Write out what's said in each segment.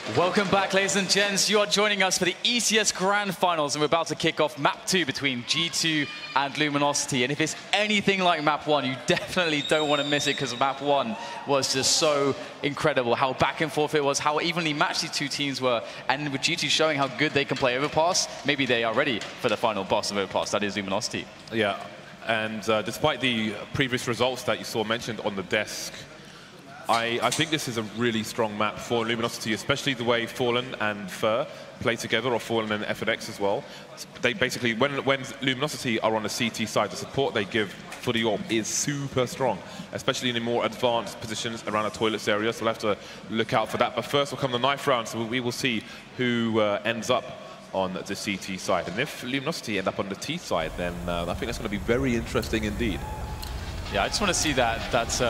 Welcome back, ladies and gents. You are joining us for the ECS Grand Finals, and we're about to kick off Map 2 between G2 and Luminosity. And if it's anything like Map 1, you definitely don't want to miss it, because Map 1 was just so incredible. How back and forth it was, how evenly matched these two teams were, and with G2 showing how good they can play Overpass, maybe they are ready for the final boss of Overpass, that is Luminosity. Yeah, and despite the previous results that you saw mentioned on the desk, I think this is a really strong map for Luminosity, especially the way Fallen and Fur play together, or Fallen and FNX as well. They basically, when Luminosity are on the CT side, the support they give for the AWP is super strong, especially in the more advanced positions around the toilets area, so we'll have to look out for that. But first will come the knife round, so we will see who ends up on the CT side. And if Luminosity end up on the T side, then I think that's going to be very interesting indeed. Yeah, I just want to see that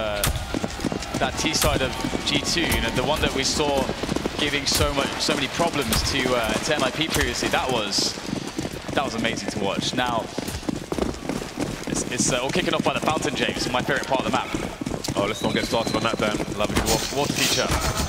T side of G2, you know, the one that we saw giving so many problems to NIP previously. That was amazing to watch. Now it's all kicking off by the fountain, James, my favorite part of the map. Oh, let's not get started on that then. Lovely water feature.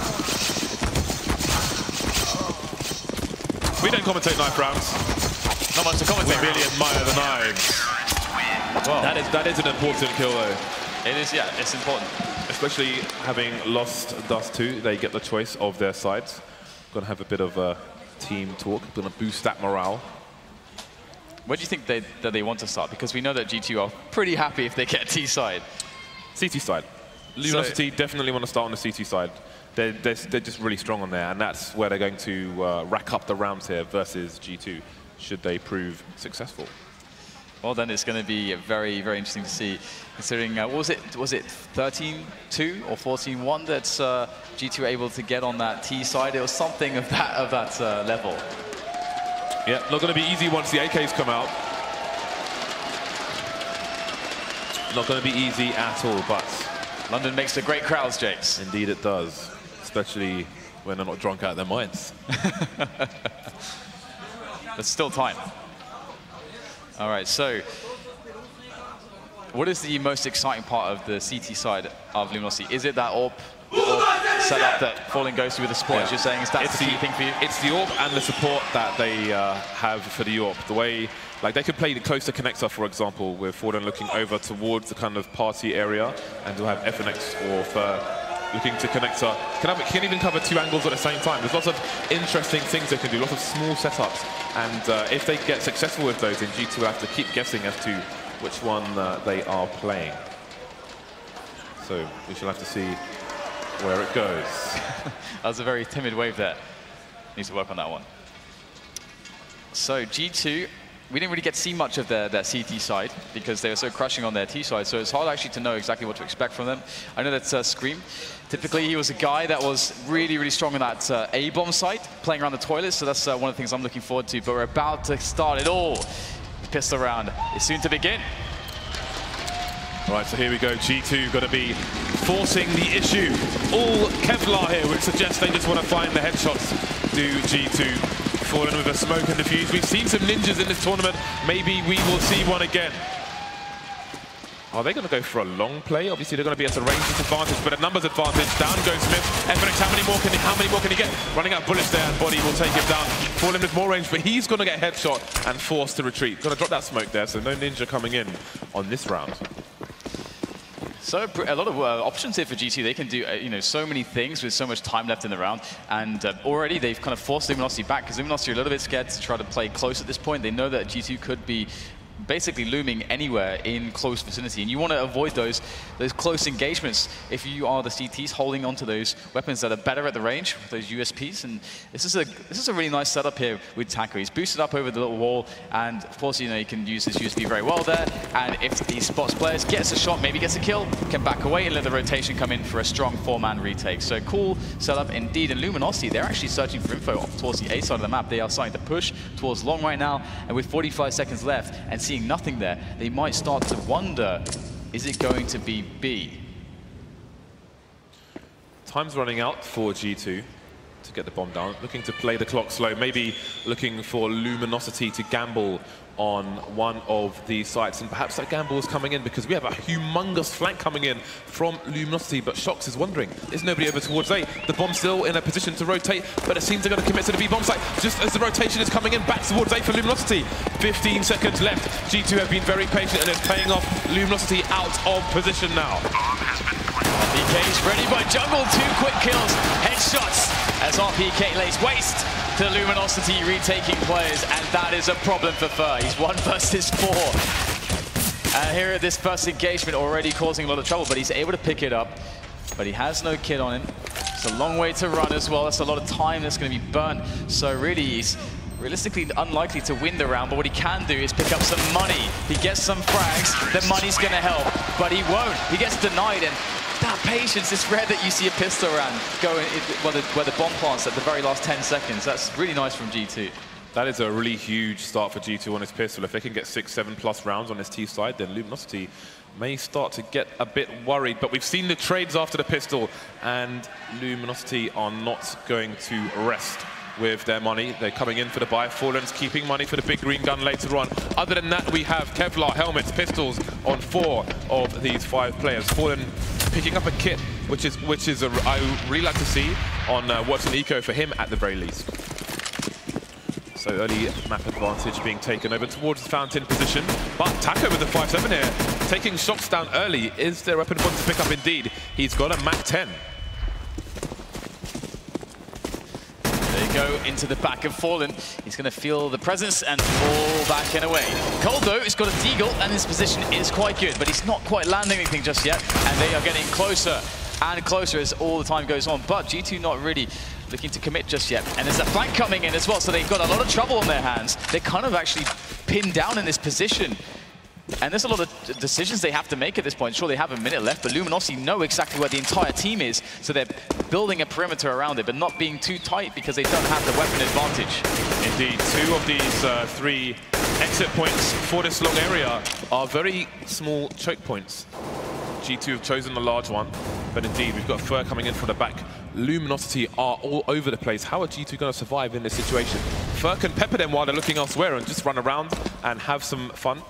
We don't commentate knife rounds. Not much to commentate. We really admire the knives. Well, that is an important kill though. It is, yeah, it's important. Especially having lost Dust 2, they get the choice of their sides. Going to have a bit of a team talk, going to boost that morale. Where do you think that they want to start? Because we know that G2 are pretty happy if they get T side. CT side. Luminosity definitely want to start on the CT side. They're just really strong on there, and that's where they're going to rack up the rounds here versus G2, should they prove successful. Well, then it's going to be very, very interesting to see, considering, was it 13-2 or 14-1 that G2 were able to get on that T side? It was something of that level. Yeah, not going to be easy once the AKs come out. Not going to be easy at all, but London makes the great crowds, Jakes. Indeed it does, especially when they're not drunk out of their minds. There's still time. All right, so what is the most exciting part of the CT side of Luminosity? Is it that AWP setup that Fallen goes through with the support, as you're saying? Is that the key thing for you? It's the AWP and the support that they have for the AWP. The way, like, they could play the closer connector, for example, with Fallen looking over towards the kind of party area, and to have FNX or looking to connector. Can even cover two angles at the same time. There's lots of interesting things they can do, lots of small setups. And if they get successful with those, then G2 will have to keep guessing as to which one they are playing. So we shall have to see where it goes. That was a very timid wave there. Needs to work on that one. So G2, we didn't really get to see much of their CT side because they were so crushing on their T side, so it's hard actually to know exactly what to expect from them. I know that Scream, typically he was a guy that was really, really strong on that A-bomb side, playing around the toilets, so that's one of the things I'm looking forward to, but we're about to start it all. The pistol round is soon to begin. All right, so here we go. G2 going to be forcing the issue. All Kevlar here, which suggests they just want to find the headshots to G2. Fallen with a smoke and defuse. We've seen some ninjas in this tournament. Maybe we will see one again. Are they going to go for a long play? Obviously, they're going to be at a range disadvantage, but a numbers advantage. Down goes Smith. FNX, how many more can he get? Running out of bullets there, and bodyy will take him down. Fallen with more range, but he's going to get headshot and forced to retreat. Going to drop that smoke there, so no ninja coming in on this round. So a lot of options here for G2. They can do so many things with so much time left in the round, and already they've kind of forced Luminosity back, because Luminosity are a little bit scared to try to play close at this point. They know that G2 could be basically looming anywhere in close vicinity, and you want to avoid those close engagements if you are the CTs holding onto those weapons that are better at the range, those USPs. And this is a really nice setup here with Taco. He's boosted up over the little wall, and of course, you can use his USP very well there. And if he spots players, gets a shot, maybe gets a kill, can back away and let the rotation come in for a strong 4-man retake. So cool setup indeed. And Luminosity, they're actually searching for info towards the A side of the map. They are starting to push towards long right now, and with 45 seconds left and seeing nothing there, they might start to wonder, is it going to be B? Time's running out for G2 to get the bomb down. Looking to play the clock slow, maybe looking for Luminosity to gamble on one of the sites, and perhaps that gamble is coming in because we have a humongous flank coming in from Luminosity, but shox is wondering, is nobody over towards A? The bomb's still in a position to rotate, but it seems they're going to commit to the B bomb site just as the rotation is coming in back towards A for Luminosity. 15 seconds left. G2 have been very patient and it's paying off. Luminosity out of position now. RpK's ready by jungle, 2 quick kills, headshots as RpK lays waste to Luminosity retaking players, and that is a problem for Fur. He's 1 versus 4. And here at this first engagement already causing a lot of trouble, but he's able to pick it up. But he has no kit on him. It's a long way to run as well. That's a lot of time that's going to be burnt. So really, he's realistically unlikely to win the round, but what he can do is pick up some money. He gets some frags, the money's going to help, but he won't. He gets denied, and that patience, it's rare that you see a pistol round go in, where the bomb plants at the very last 10 seconds. That's really nice from G2. That is a really huge start for G2 on his pistol. If they can get 6, 7+ rounds on his T side, then Luminosity may start to get a bit worried. But we've seen the trades after the pistol, and Luminosity are not going to rest with their money. They're coming in for the buy. Fallen's keeping money for the big green gun later on. Other than that, we have Kevlar, helmets, pistols on 4 of these 5 players. Fallen picking up a kit, which is I really like to see on what's an eco for him at the very least. So early map advantage being taken over towards the fountain position. But Taco with the 5-7 here, taking shox down early. Is there a weapon point to pick up? Indeed. He's got a Mac 10. Go into the back of Fallen. He's going to feel the presence and fall back and away. Coldo has got a deagle and his position is quite good, but he's not quite landing anything just yet, and they are getting closer and closer as all the time goes on. But G2 not really looking to commit just yet, and there's a flank coming in as well, so they've got a lot of trouble on their hands. They're kind of actually pinned down in this position. And there's a lot of decisions they have to make at this point. Sure, they have a minute left, but Luminosity know exactly where the entire team is, so they're building a perimeter around it, but not being too tight because they don't have the weapon advantage. Indeed, 2 of these 3 exit points for this long area are very small choke points. G2 have chosen the large one, but indeed, we've got Fur coming in from the back. Luminosity are all over the place. How are G2 going to survive in this situation? Fur can pepper them while they're looking elsewhere and just run around and have some fun.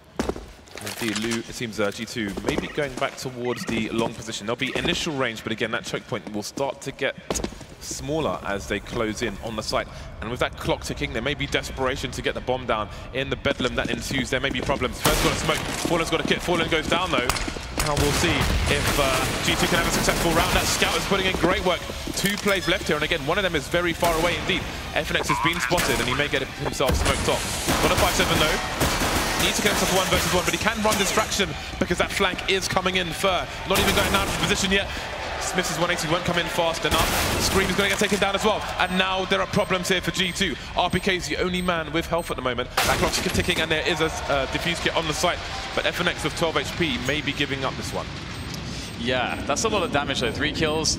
Indeed, it seems G2 may be going back towards the long position. There'll be initial range, but again, that choke point will start to get smaller as they close in on the site. And with that clock ticking, there may be desperation to get the bomb down. In the bedlam that ensues, there may be problems. First got a smoke, Fallen's got a kit. Fallen goes down though. Now we'll see if G2 can have a successful round. That Scout is putting in great work. 2 plays left here, and again, one of them is very far away indeed. FNX has been spotted, and he may get himself smoked off. Got a 5-7 though. Needs to get himself 1 versus 1, but he can run distraction because that flank is coming in. Fur not even going down to position yet. SmithZz 180 won't come in fast enough. Scream is going to get taken down as well. And now there are problems here for G2. RpK is the only man with health at the moment. That clock's ticking, and there is a defuse kit on the site. But FNX with 12 HP may be giving up this one. Yeah, that's a lot of damage though. 3 kills.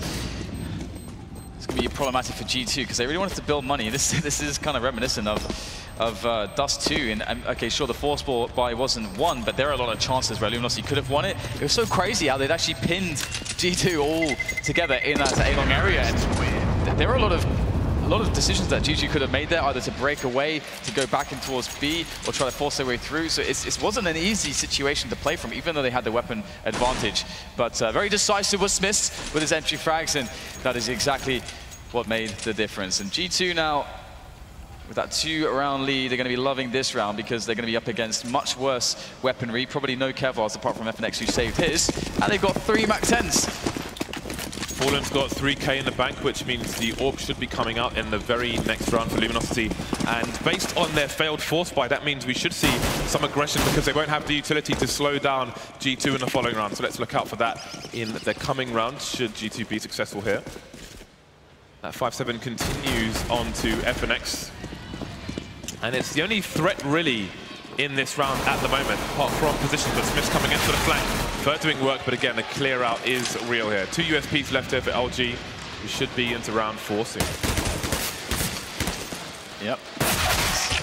It's going to be problematic for G2 because they really wanted to build money. This is kind of reminiscent of Dust 2. And okay, sure, the force ball buy wasn't won, but there are a lot of chances where Luminosity could have won it. It was so crazy how they'd actually pinned G2 all together in that A-long area. And there are a lot of decisions that G2 could have made there, either to break away, to go back in towards B, or try to force their way through. So it wasn't an easy situation to play from, even though they had the weapon advantage. But very decisive was SmithZz with his entry frags, and that is exactly what made the difference. And G2 now, with that 2-round lead, they're going to be loving this round because they're going to be up against much worse weaponry. Probably no Kevlars apart from FNX, who saved his. And they've got 3 Mac 10s. Fallen's got 3k in the bank, which means the orb should be coming out in the very next round for Luminosity. And based on their failed force buy, that means we should see some aggression because they won't have the utility to slow down G2 in the following round. So let's look out for that in the coming round, should G2 be successful here. That 5-7 continues on to FNX. And it's the only threat really in this round at the moment, apart from positions, but SmithZz coming in for the flank. Fur doing work, but again, the clear out is real here. 2 USPs left here for LG. We should be into round 4 soon. Yep.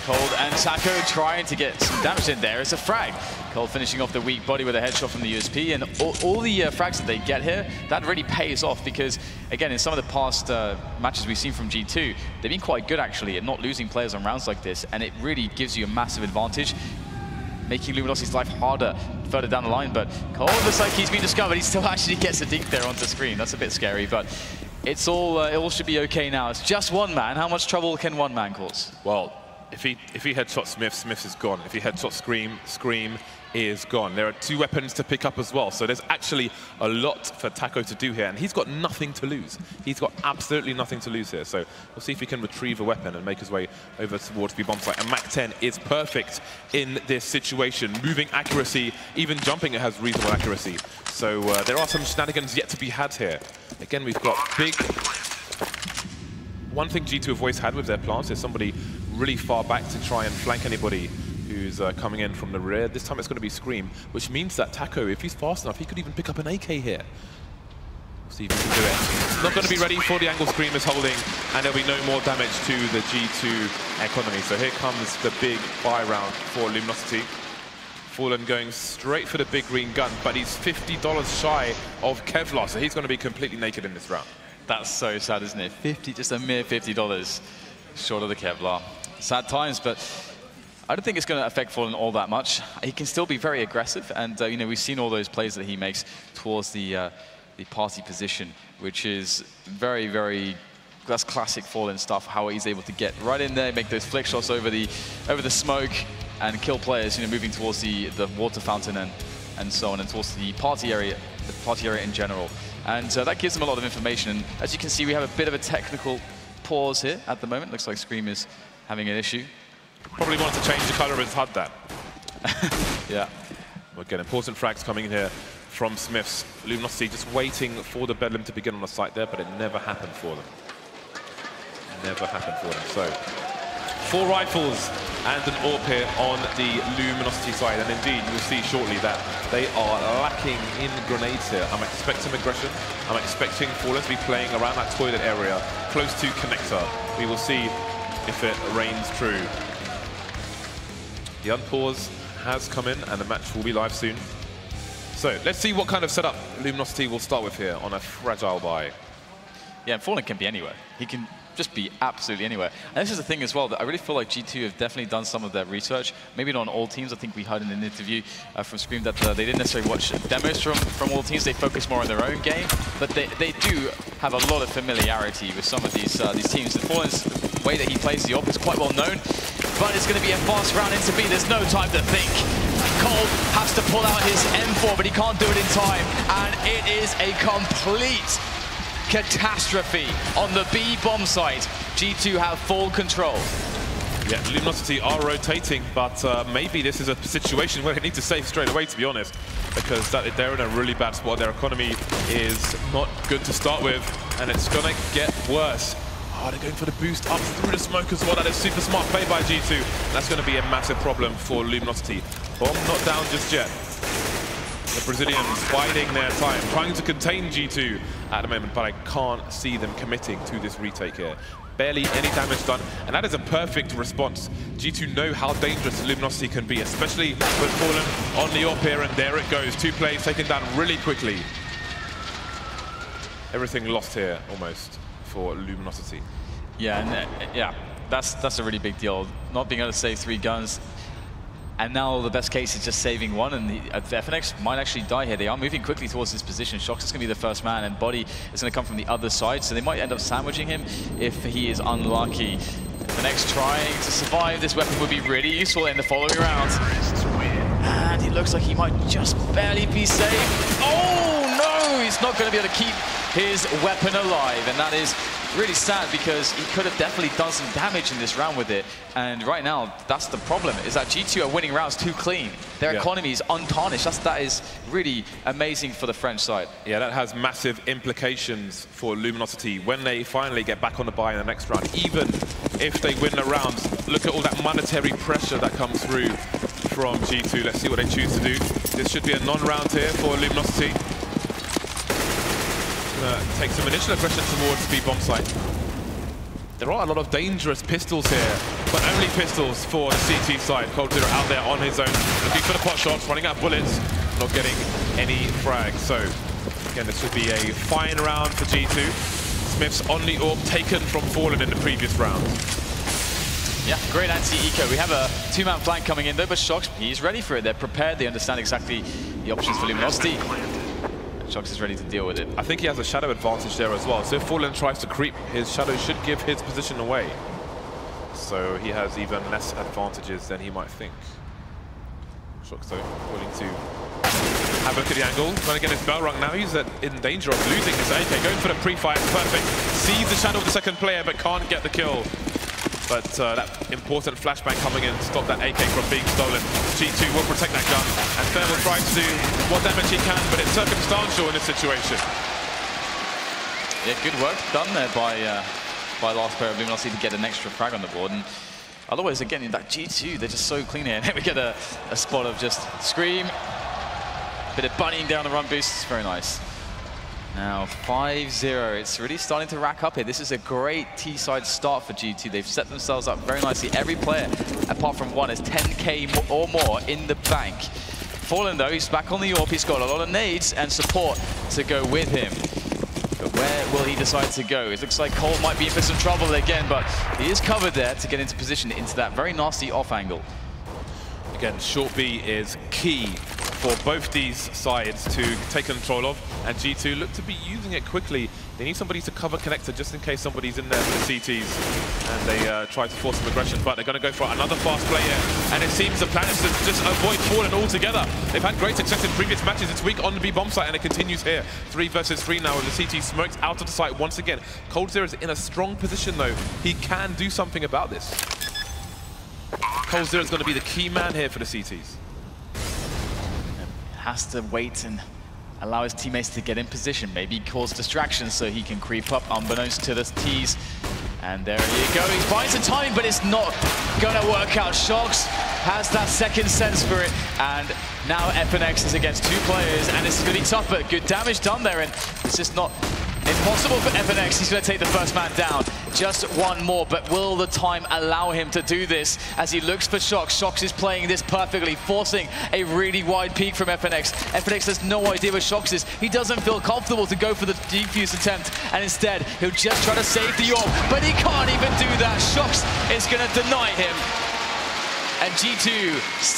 Cold and Taco trying to get some damage in there. It's a frag. Cold finishing off the weak body with a headshot from the USP, and all the frags that they get here, that really pays off because, again, in some of the past matches we've seen from G2, they've been quite good actually at not losing players on rounds like this, and it really gives you a massive advantage, making Luminosity's life harder further down the line. But Cold looks like he's been discovered. He still actually gets a dink there onto the screen. That's a bit scary, but it's all it all should be okay now. It's just one man. How much trouble can one man cause? Well, if he headshots Smith, Smith is gone. If he headshots Scream, Scream is gone. There are 2 weapons to pick up as well. So there's actually a lot for Taco to do here, and he's got nothing to lose. He's got absolutely nothing to lose here. So we'll see if he can retrieve a weapon and make his way over towards the bomb site. And Mac 10 is perfect in this situation. Moving accuracy, even jumping, it has reasonable accuracy. So there are some shenanigans yet to be had here. Again, we've got big... One thing G2 have always had with their plants is somebody really far back to try and flank anybody who's coming in from the rear. This time it's going to be Scream, which means that Taco, if he's fast enough, he could even pick up an AK here. We'll see if he can do it. Not going to be ready for the angle Scream is holding, and there'll be no more damage to the G2 economy. So here comes the big buy round for Luminosity. Fallen going straight for the big green gun, but he's $50 shy of Kevlar, so he's going to be completely naked in this round. That's so sad, isn't it? Just a mere $50 short of the Kevlar. Sad times, but I don't think it's going to affect Fallen all that much. He can still be very aggressive, and you know, we've seen all those plays that he makes towards the party position, which is very, very, that's classic Fallen stuff. How he's able to get right in there, make those flick shots over the smoke, and kill players. You know, moving towards the water fountain and so on, and towards the party area in general. And that gives them a lot of information. And as you can see, we have a bit of a technical pause here at the moment. Looks like Scream is having an issue. Probably wants to change the color of his HUD, that. Yeah. Again, important frags coming in here from Smiths. Luminosity just waiting for the Bedlam to begin on the site there, but it never happened for them. Never happened for them. So, 4 rifles and an AWP here on the Luminosity side. And indeed, you'll see shortly that they are lacking in grenades here. I'm expecting aggression. I'm expecting Fallen to be playing around that toilet area, close to Connector. We will see if it reigns true. The unpause has come in, and the match will be live soon. So let's see what kind of setup Luminosity will start with here on a fragile buy. Yeah, Fallen can be anywhere. He can just be absolutely anywhere. And this is the thing as well, that I really feel like G2 have definitely done some of their research. Maybe not on all teams. I think we heard in an interview from Scream that they didn't necessarily watch demos from all teams. They focus more on their own game, but they do have a lot of familiarity with some of these teams. And Fallen's way that he plays the AWP is quite well known, but it's going to be a fast round into B. There's no time to think. Cold has to pull out his M4, but he can't do it in time, and it is a complete catastrophe on the B bomb site. G2 have full control. Yeah, Luminosity are rotating, but maybe this is a situation where they need to save straight away, to be honest, because they're in a really bad spot. Their economy is not good to start with, and it's going to get worse. Oh, they're going for the boost up through the smoke as well. That is super smart play by G2. That's going to be a massive problem for Luminosity. Bomb not down just yet. The Brazilians biding their time, trying to contain G2 at the moment, but I can't see them committing to this retake here. Barely any damage done, and that is a perfect response. G2 know how dangerous Luminosity can be, especially with Fallen on the AWP here, and there it goes. 2 plays taken down really quickly. Everything lost here, almost, for Luminosity. Yeah, and yeah, that's a really big deal. Not being able to save 3 guns. And now the best case is just saving 1, and the FNX might actually die here. They are moving quickly towards this position. shox is going to be the first man, and bodyy is going to come from the other side, so they might end up sandwiching him if he is unlucky. FNX trying to survive. This weapon would be really useful in the following round. And it looks like he might just barely be safe. Oh no! He's not going to be able to keep his weapon alive, and that is really sad because he could have definitely done some damage in this round with it. And right now, that's the problem, is that G2 are winning rounds too clean. Their economy is untarnished. That is really amazing for the French side. Yeah, that has massive implications for Luminosity when they finally get back on the buy in the next round. Even if they win the rounds, look at all that monetary pressure that comes through from G2. Let's see what they choose to do. This should be a non-round here for Luminosity. Take some initial aggression towards the bomb site. There are a lot of dangerous pistols here, but only pistols for the CT side. coldzera out there on his own, looking for the pot shots, running out of bullets, not getting any frags. So, again, this should be a fine round for G2. Smith's on the orb taken from Fallen in the previous round. Yeah, great anti-eco. We have a two-man flank coming in though, but shox, he's ready for it. They're prepared, they understand exactly the options for Luminosity. shox is ready to deal with it. I think he has a shadow advantage there as well. So if Fallen tries to creep, his shadow should give his position away. So he has even less advantages than he might think. shox though, willing to have a look at the angle, trying to get his bell rung. Now he's in danger of losing his AK, going for the pre-fire, perfect. Sees the shadow of the second player, but can't get the kill. But that important flashbang coming in to stop that AK from being stolen. G2 will protect that gun, and Fern will try to do what damage he can, but it's circumstantial in this situation. Yeah, good work done there by the last player of Luminosity to get an extra frag on the board. And otherwise, again, that G2, they're just so clean here. And then we get a spot of just Scream, bit of bunnying down the run boost. It's very nice. Now 5-0, it's really starting to rack up here. This is a great T-side start for G2. They've set themselves up very nicely. Every player, apart from one, is 10k or more in the bank. Fallen though, he's back on the AWP. He's got a lot of nades and support to go with him. But where will he decide to go? It looks like Cole might be in for some trouble again, but he is covered there to get into position into that very nasty off angle. Again, short B is key for both these sides to take control of, and G2 look to be using it quickly. They need somebody to cover connector just in case somebody's in there for the CTs, and they try to force some aggression, but they're going to go for another fast play here, and it seems the plan is to just avoid Fallen altogether. They've had great success in previous matches this week on the B bomb site, and it continues here. 3 versus 3 now, with the CT smoked out of the site once again. coldzera is in a strong position though. He can do something about this. coldzera is going to be the key man here for the CTs. Has to wait and allow his teammates to get in position, maybe cause distractions so he can creep up unbeknownst to the T's. And there you go, he's buying some time, but it's not gonna work out. shox has that second sense for it, and now FNX is against 2 players, and this is gonna be tough, but good damage done there, and it's just not impossible for FNX. He's gonna take the first man down. Just one more, but will the time allow him to do this as he looks for shox? shox is playing this perfectly, forcing a really wide peek from FNX. FNX has no idea where shox is. He doesn't feel comfortable to go for the defuse attempt, and instead, he'll just try to save the orb, but he can't even do that. shox is gonna deny him. And G2,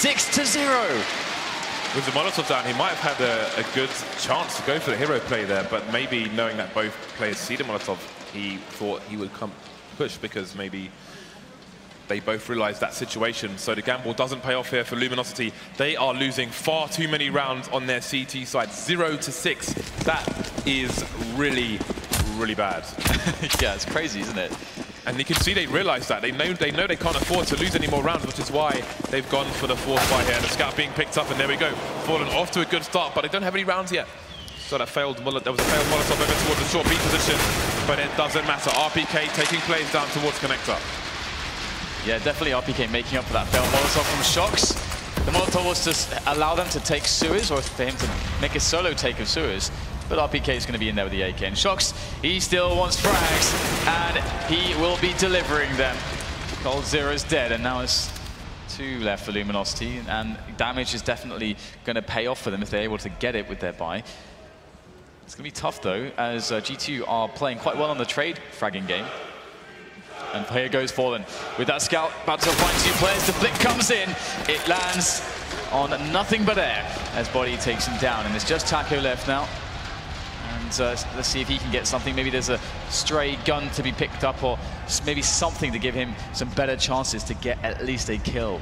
6-0. With the Molotov down, he might have had a good chance to go for the hero play there, but maybe knowing that both players see the Molotov, he thought he would come push because maybe they both realized that situation. So the gamble doesn't pay off here for Luminosity. They are losing far too many rounds on their CT side, 0-6. That is really, really bad. Yeah, it's crazy, isn't it? And you can see they realize that. They know they can't afford to lose any more rounds, which is why they've gone for the 4th fight here. The scout being picked up, and there we go. Fallen off to a good start, but they don't have any rounds yet. So there was a failed Molotov over towards the short B position, but it doesn't matter. RpK taking plays down towards connector. Yeah, definitely RpK making up for that failed Molotov from shox. The Molotov was to allow them to take sewers, or for him to make a solo take of sewers. But RpK is going to be in there with the AK. And shox, he still wants frags, and he will be delivering them. coldzera is dead, and now it's 2 left for Luminosity, and damage is definitely going to pay off for them if they're able to get it with their buy. It's going to be tough, though, as G2 are playing quite well on the trade fragging game. And here goes Fallen with that scout, about to find 2 players. The flick comes in, it lands on nothing but air as bodyy takes him down, and it's just Tacio left now. And let's see if he can get something. Maybe there's a stray gun to be picked up, or maybe something to give him some better chances to get at least a kill.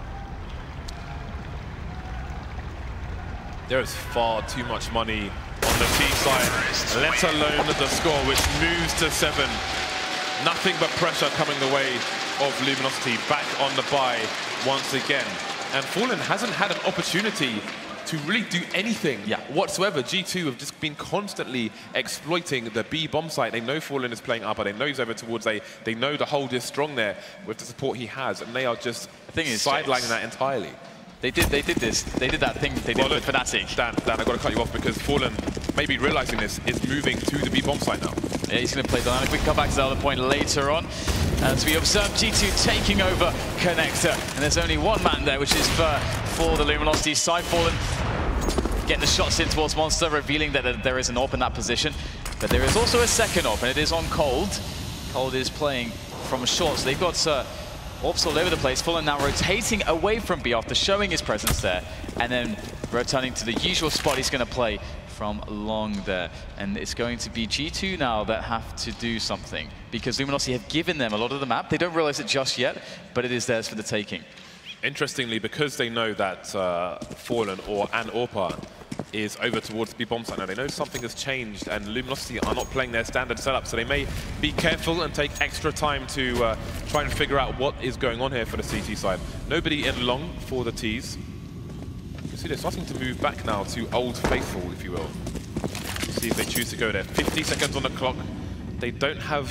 There is far too much money on the T side, let alone the score, which moves to 7. Nothing but pressure coming the way of Luminosity, back on the buy once again. And Fallen hasn't had an opportunity to really do anything whatsoever. G2 have just been constantly exploiting the B bomb site. They know Fallen is playing upper, they know he's over towards A, they know the hold is strong there with the support he has, and they are just sidelining that entirely. They did that thing they did with Fnatic. Dan, I've got to cut you off because Fallen, maybe realizing this, is moving to the B bomb site now. Yeah, he's going to play dynamic. We can come back to the other point later on. As we observe G2 taking over Connector. And there's only one man there, which is for the Luminosity side. Fallen getting the shots in towards Monster, revealing that there is an AWP in that position. But there is also a second AWP, and it is on Cold. Cold is playing from short, so they've got AWPs all over the place. Fallen now rotating away from B after showing his presence there, and then returning to the usual spot he's going to play from long there. And it's going to be G2 now that have to do something, because Luminosity have given them a lot of the map. They don't realize it just yet, but it is theirs for the taking. Interestingly, because they know that Fallen or an AWPer is over towards the B bomb site now, they know something has changed, and Luminosity are not playing their standard setup, so they may be careful and take extra time to try and figure out what is going on here for the CT side. Nobody in long for the Ts. You see they're starting to move back now to Old Faithful, if you will. See if they choose to go there. 50 seconds on the clock. They don't have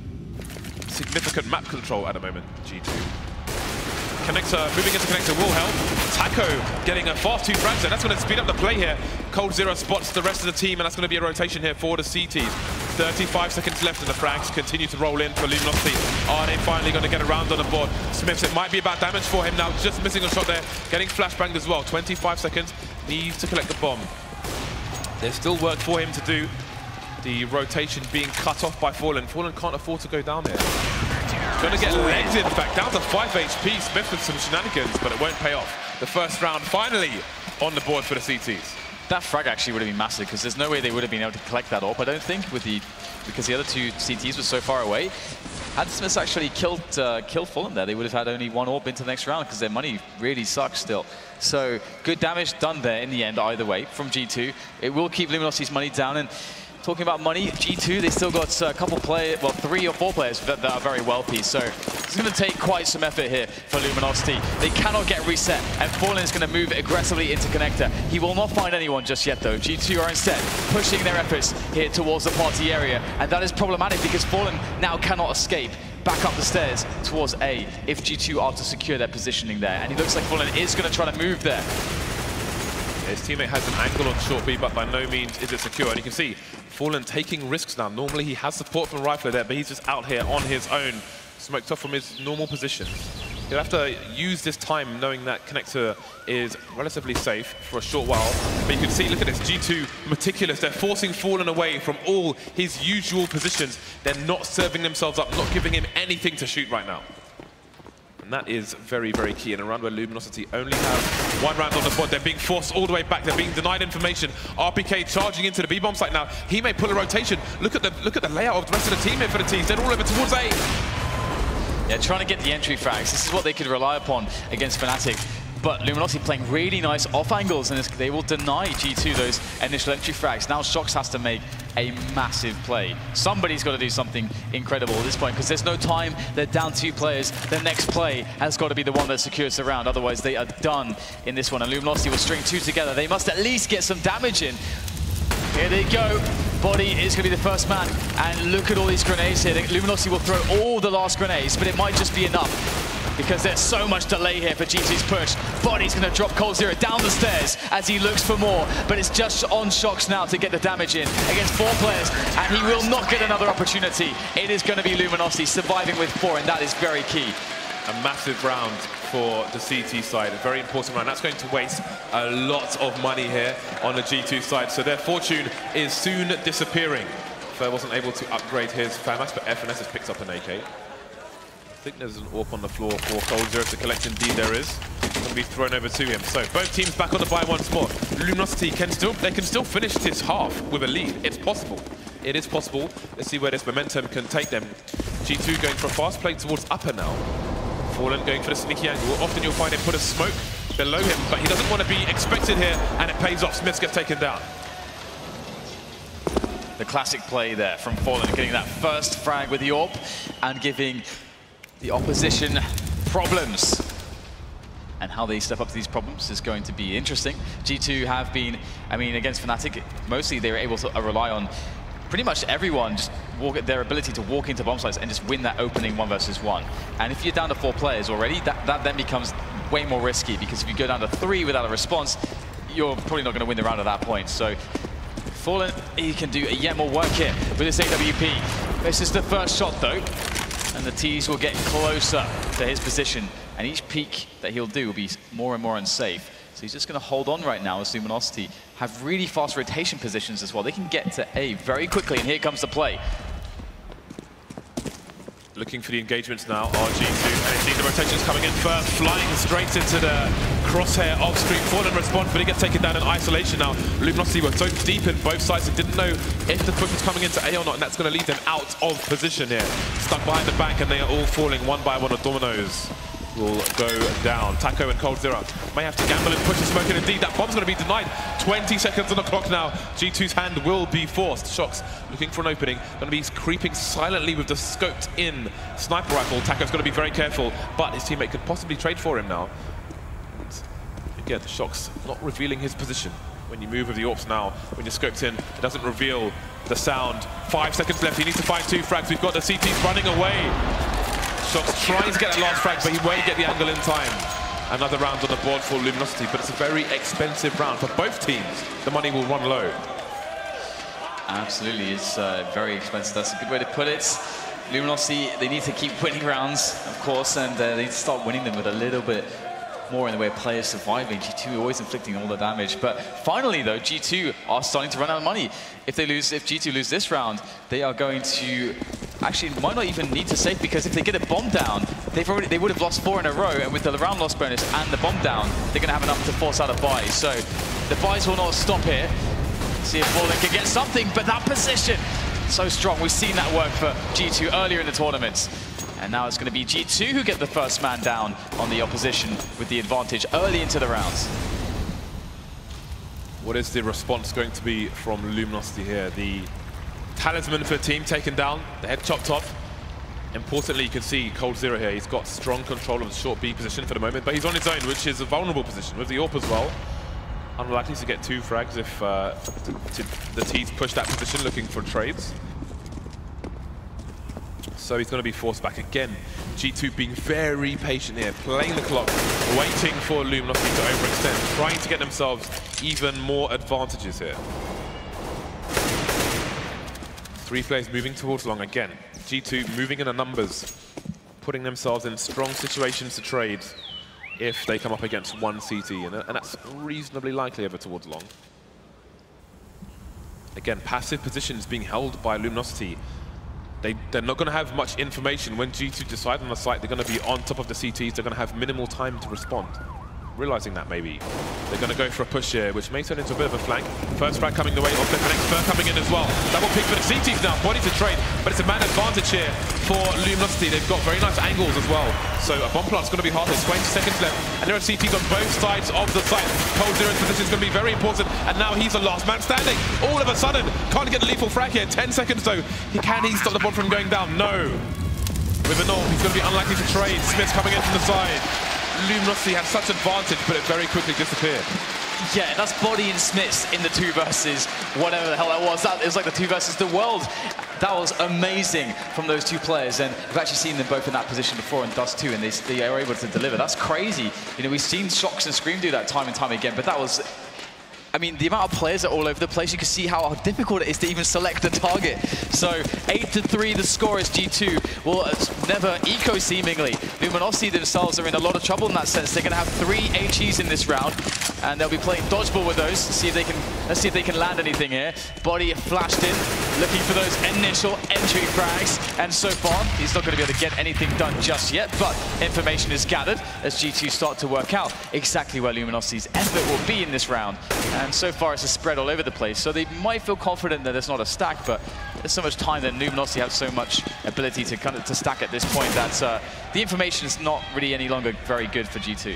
significant map control at the moment, G2. Connector, moving into Connector will help. Taco getting a fast 2 frags, and that's going to speed up the play here. coldzera spots the rest of the team, and that's going to be a rotation here for the CTs. 35 seconds left, and the frags continue to roll in for Luminosity. Are they finally going to get around on the board? SmithZz, it might be about damage for him now, just missing a shot there. Getting flashbanged as well. 25 seconds, needs to collect the bomb. There's still work for him to do. The rotation being cut off by Fallen. Fallen can't afford to go down there. Going to get legs, in fact, down to 5 HP. Smith with some shenanigans, but it won't pay off. The first round finally on the board for the CTs. That frag actually would have been massive, because there's no way they would have been able to collect that AWP, I don't think, because the other two CTs were so far away. Had SmithZz actually killed Fallen there, they would have had only one AWP into the next round, because their money really sucks still. So good damage done there in the end, either way, from G2. It will keep Luminosity's money down, and talking about money, G2, they still got a couple players, well, 3 or 4 players that are very wealthy. So it's going to take quite some effort here for Luminosity. They cannot get reset, and Fallen is going to move aggressively into Connector. He will not find anyone just yet, though. G2 are instead pushing their efforts here towards the party area, and that is problematic because Fallen now cannot escape back up the stairs towards A if G2 are to secure their positioning there. And it looks like Fallen is going to try to move there. His teammate has an angle on short B, but by no means is it secure. And you can see Fallen taking risks now. Normally he has support from Rifler there, but he's just out here on his own, smoked off from his normal position. He'll have to use this time knowing that Connector is relatively safe for a short while. But you can see, look at this, G2 meticulous. They're forcing Fallen away from all his usual positions. They're not serving themselves up, not giving him anything to shoot right now. And that is very, very key in a round where Luminosity only have 1 round on the board. They're being forced all the way back. They're being denied information. RpK charging into the B-bomb site now. He may pull a rotation. Look at the layout of the rest of the team here for the T's. They're all over towards A. Yeah, trying to get the entry frags. This is what they could rely upon against Fnatic. But Luminosity playing really nice off angles, and they will deny G2 those initial entry frags. Now shox has to make a massive play. Somebody's got to do something incredible at this point, because there's no time. They're down 2 players. The next play has got to be the one that secures the round. Otherwise, they are done in this one. And Luminosity will string 2 together. They must at least get some damage in. Here they go. bodyy is going to be the first man. And look at all these grenades here. Luminosity will throw all the last grenades, but it might just be enough, because there's so much delay here for G2's push. body's going to drop coldzera down the stairs as he looks for more, but it's just on shox now to get the damage in against 4 players, and he will not get another opportunity. It is going to be Luminosity surviving with 4, and that is very key. A massive round for the CT side, a very important round. That's going to waste a lot of money here on the G2 side, so their fortune is soon disappearing. Fer wasn't able to upgrade his FAMAS, but FNS has picked up an AK. I think there's an AWP on the floor for coldzera to collect. Indeed there is. It's going to be thrown over to him. So both teams back on the buy one spot. Luminosity can still finish this half with a lead. It's possible. It is possible. Let's see where this momentum can take them. G2 going for a fast play towards upper now. Fallen going for the sneaky angle. Often you'll find him put a smoke below him, but he doesn't want to be expected here, and it pays off. SmithZz gets taken down. The classic play there from Fallen, getting that first frag with the AWP and giving the opposition problems. And how they step up to these problems is going to be interesting. G2 have been, I mean, against Fnatic, mostly they were able to rely on pretty much everyone, just their ability to walk into bomb sites and just win that opening 1 versus 1. And if you're down to 4 players already, that then becomes way more risky, because if you go down to 3 without a response, you're probably not going to win the round at that point. So Fallen, he can do yet more work here with this AWP. This is the first shot though, and the T's will get closer to his position, and each peek that he'll do will be more and more unsafe. So he's just going to hold on right now as Luminosity have really fast rotation positions as well. They can get to A very quickly, and here comes the play. Looking for the engagements now, RG2, and indeed the rotations coming in first, flying straight into the crosshair off screen. Fallen response, but he gets taken down in isolation now. Luminosity were so deep in both sides and didn't know if the push was coming into A or not, and that's going to leave them out of position here. Stuck behind the back, and they are all falling one by one. The dominoes will go down. Tacio and coldzera may have to gamble and push the smoke, and indeed that bomb's going to be denied. 20 seconds on the clock now. G2's hand will be forced. shox looking for an opening, going to be creeping silently with the scoped in sniper rifle. Tacio's going to be very careful, but his teammate could possibly trade for him now. And again, shox not revealing his position. When you move with the AWPs now, when you're scoped in, it doesn't reveal the sound. 5 seconds left, he needs to find 2 frags. We've got the CTs running away. shox trying to get that last frag, but he won't get the angle in time. Another round on the board for Luminosity, but it's a very expensive round for both teams. The money will run low. Absolutely, it's very expensive. That's a good way to put it. Luminosity, they need to keep winning rounds, of course, and they need to start winning them with a little bit more in the way of players surviving. G2 always inflicting all the damage. But finally, though, G2 are starting to run out of money. If G2 lose this round, they are going to actually might not even need to save, because if they get a bomb down, they would have lost 4 in a row, and with the round loss bonus and the bomb down, they're going to have enough to force out a buy. So the buys will not stop here. See if Fallen can get something, but that position so strong. We've seen that work for G2 earlier in the tournament. And now it's going to be G2 who get the first man down on the opposition with the advantage early into the rounds. What is the response going to be from Luminosity here? The talisman for the team taken down, the head chopped off. Importantly, you can see coldzera here. He's got strong control of the short B position for the moment, but he's on his own, which is a vulnerable position with the AWP as well. Unlikely to get 2 frags if the T's push that position looking for trades. So he's going to be forced back again. G2 being very patient here, playing the clock, waiting for Luminosity to overextend, trying to get themselves even more advantages here. 3 players moving towards long again. G2 moving in the numbers, putting themselves in strong situations to trade if they come up against 1 CT, and that's reasonably likely over towards long. Again, passive positions being held by Luminosity. They're not going to have much information. When G2 decide on the site, they're going to be on top of the CTs. They're going to have minimal time to respond. Realizing that, maybe they're going to go for a push here, which may turn into a bit of a flank. First frag coming the way of the Fernando coming in as well. Double pick for the CTs now, body to trade, but it's a man advantage here for Luminosity. They've got very nice angles as well. So a bomb plant's going to be hard. There's 20 seconds left, and there are CTs on both sides of the site. coldzera's position is going to be very important, and now he's the last man standing. All of a sudden, can't get a lethal frag here. 10 seconds though. Can he stop the bomb from going down? No. With an AWP, he's going to be unlikely to trade. Smith's coming in from the side. Luminosity had such advantage, but it very quickly disappeared. Yeah, that's bodyy and Smix in the 2 versus whatever the hell that was. It was like the 2 versus the world. That was amazing from those 2 players, and we've actually seen them both in that position before in Dust 2, and they are able to deliver. That's crazy. You know, we've seen shox and Scream do that time and time again, but that was... I mean, the amount of players are all over the place. You can see how difficult it is to even select the target. So 8-3, the score is G2. Well, it's never eco seemingly. Luminosity themselves are in a lot of trouble in that sense. They're going to have 3 HEs in this round, and they'll be playing dodgeball with those. Let's see if they can land anything here. bodyy flashed in, looking for those initial entry frags, and so far he's not going to be able to get anything done just yet. But information is gathered as G2 start to work out exactly where Luminosity's effort will be in this round. And so far it's a spread all over the place, so they might feel confident that it's not a stack, but there's so much time that Luminosity have so much ability to kind of stack at this point that the information is not really any longer very good for G2.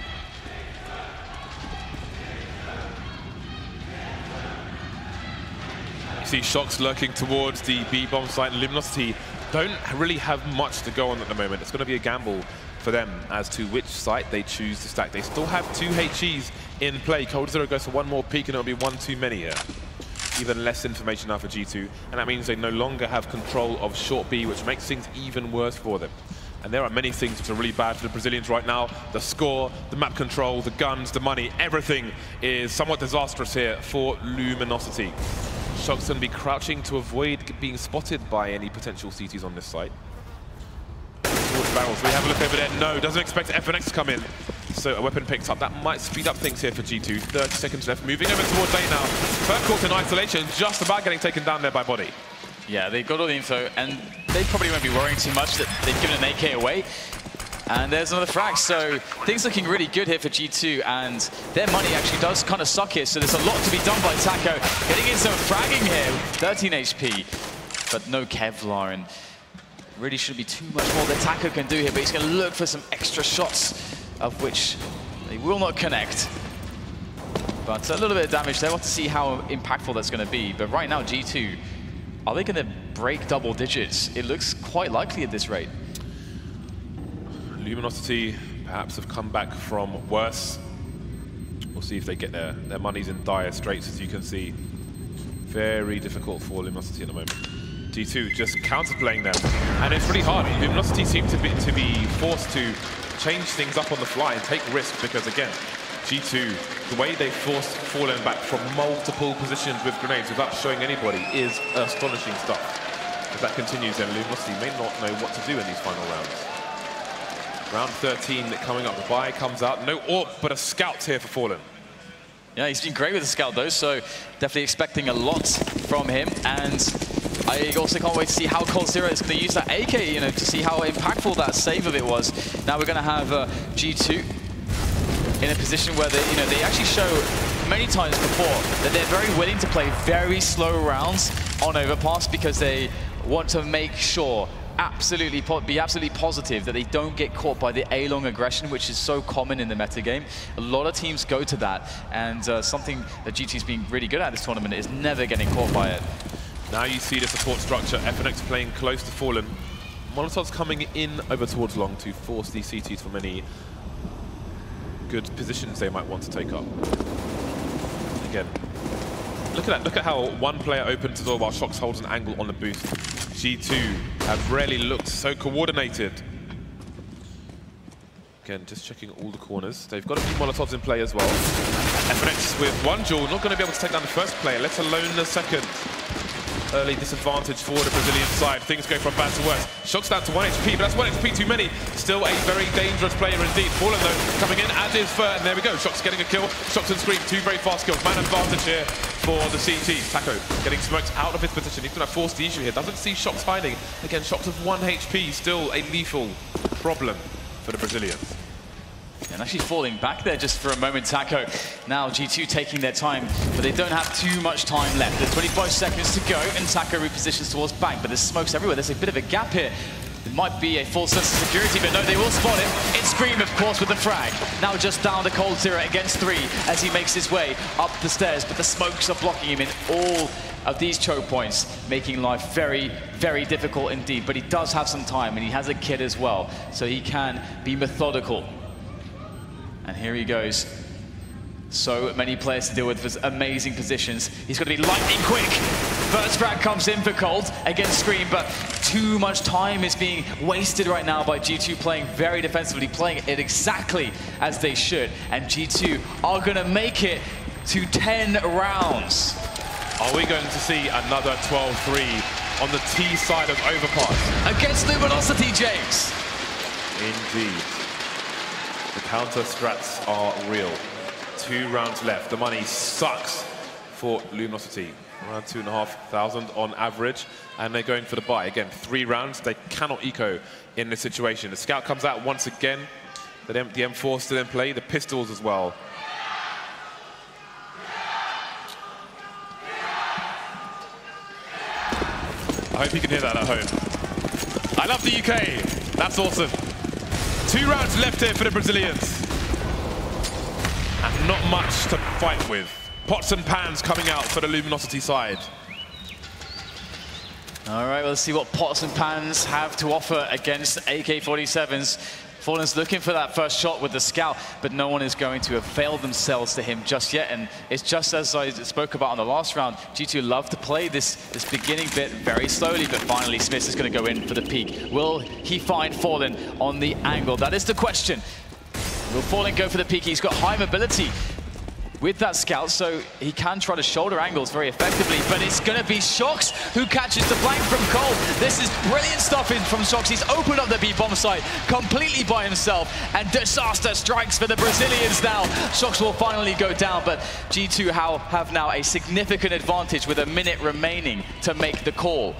You see shox lurking towards the B-bomb site, and Luminosity don't really have much to go on at the moment. It's going to be a gamble for them as to which site they choose to stack. They still have 2 HEs in play. coldzera goes for 1 more peek, and it'll be 1 too many here. Even less information now for G2, and that means they no longer have control of short B, which makes things even worse for them. And there are many things which are really bad for the Brazilians right now. The score, the map control, the guns, the money, everything is somewhat disastrous here for Luminosity. shox going to be crouching to avoid being spotted by any potential CTs on this site. Towards barrels, we have a look over there. No, doesn't expect FNX to come in. So a weapon picked up. That might speed up things here for G2. 30 seconds left. Moving over towards lane now. First caught in isolation, just about getting taken down there by bodyy. Yeah, they've got all the info, and they probably won't be worrying too much that they've given an AK away. And there's another frag, so things looking really good here for G2, and their money actually does kind of suck here, so there's a lot to be done by Tacio. Getting in some fragging here, 13 HP, but no Kevlar, and really shouldn't be too much more that Tacio can do here, but he's going to look for some extra shots, of which they will not connect. But a little bit of damage there. We'll have to see how impactful that's going to be, but right now G2, are they going to break double digits? It looks quite likely at this rate. Luminosity perhaps have come back from worse. We'll see if they get their money's in dire straits, as you can see. Very difficult for Luminosity at the moment. G2 just counterplaying them, and it's really hard. Luminosity seem to be forced to change things up on the fly and take risks, because again, G2, the way they forced Fallen back from multiple positions with grenades without showing anybody is astonishing stuff. If that continues, then Luminosity may not know what to do in these final rounds. Round 13 coming up. The buy comes out. No AWP, but a scout here for Fallen. Yeah, he's been great with the scout though, so definitely expecting a lot from him. And I also can't wait to see how coldzera is going to use that AK, you know, to see how impactful that save of it was. Now we're going to have G2 in a position where they actually show many times before that they're very willing to play very slow rounds on Overpass, because they want to make sure be absolutely positive that they don't get caught by the A-long aggression, which is so common in the metagame. A lot of teams go to that, and something that GT's been really good at this tournament is never getting caught by it. Now you see the support structure. FNX playing close to Fallen. Molotov's coming in over towards long to force these CTs from any good positions they might want to take up. Again, look at that. Look at how one player opens the door while shox holds an angle on the boost. G2 have rarely looked so coordinated. Again, just checking all the corners. They've got a few Molotovs in play as well. FNX with one duel, not going to be able to take down the first player, let alone the second. Early disadvantage for the Brazilian side. Things go from bad to worse. shox down to 1 HP, but that's 1 HP too many. Still a very dangerous player indeed. Fallen though, coming in, Adil first, and there we go. shox getting a kill. shox and Scream, two very fast kills. Man advantage here for the CT. Tacio getting smoked out of his position. He's going to force the issue here. Doesn't see shox hiding. Again, shox of 1 HP, still a lethal problem for the Brazilians. And actually falling back there just for a moment, Tacio. Now G2 taking their time, but they don't have too much time left. There's 25 seconds to go, and Tacio repositions towards bank, but there's smokes everywhere. There's a bit of a gap here. It might be a false sense of security, but no, they will spot him. It's Scream, of course, with the frag. Now just down to coldzera against 3 as he makes his way up the stairs, but the smokes are blocking him in all of these choke points, making life very, very difficult indeed. But he does have some time, and he has a kit as well, so he can be methodical. And here he goes. So many players to deal with amazing positions. He's got to be lightning quick. First frag comes in for Cold against Scream, but too much time is being wasted right now by G2 playing very defensively, playing it exactly as they should. And G2 are going to make it to 10 rounds. Are we going to see another 12-3 on the T side of Overpass? Against Luminosity, James. Indeed. The counter strats are real. 2 rounds left. The money sucks for Luminosity. Around 2,500 on average, and they're going for the buy. Again, 3 rounds. They cannot eco in this situation. The scout comes out once again. The M4 still in play. The pistols as well. I hope you can hear that at home. I love the UK. That's awesome. 2 rounds left here for the Brazilians. And not much to fight with. Pots and pans coming out for the Luminosity side. All right, well, let's see what Pots and Pans have to offer against AK-47s. Fallen's looking for that first shot with the scout, but no one is going to avail themselves to him just yet. And it's just as I spoke about on the last round, G2 love to play this beginning bit very slowly, but finally SmithZz is going to go in for the peak. Will he find Fallen on the angle? That is the question. Will Fallen go for the peak? He's got high mobility. with that scout, so he can try to shoulder angles very effectively, but it's going to be shox who catches the flank from Cole. This is brilliant stuff from shox. He's opened up the B-bomb site completely by himself, and disaster strikes for the Brazilians now. shox will finally go down, but G2 have now a significant advantage with a minute remaining to make the call.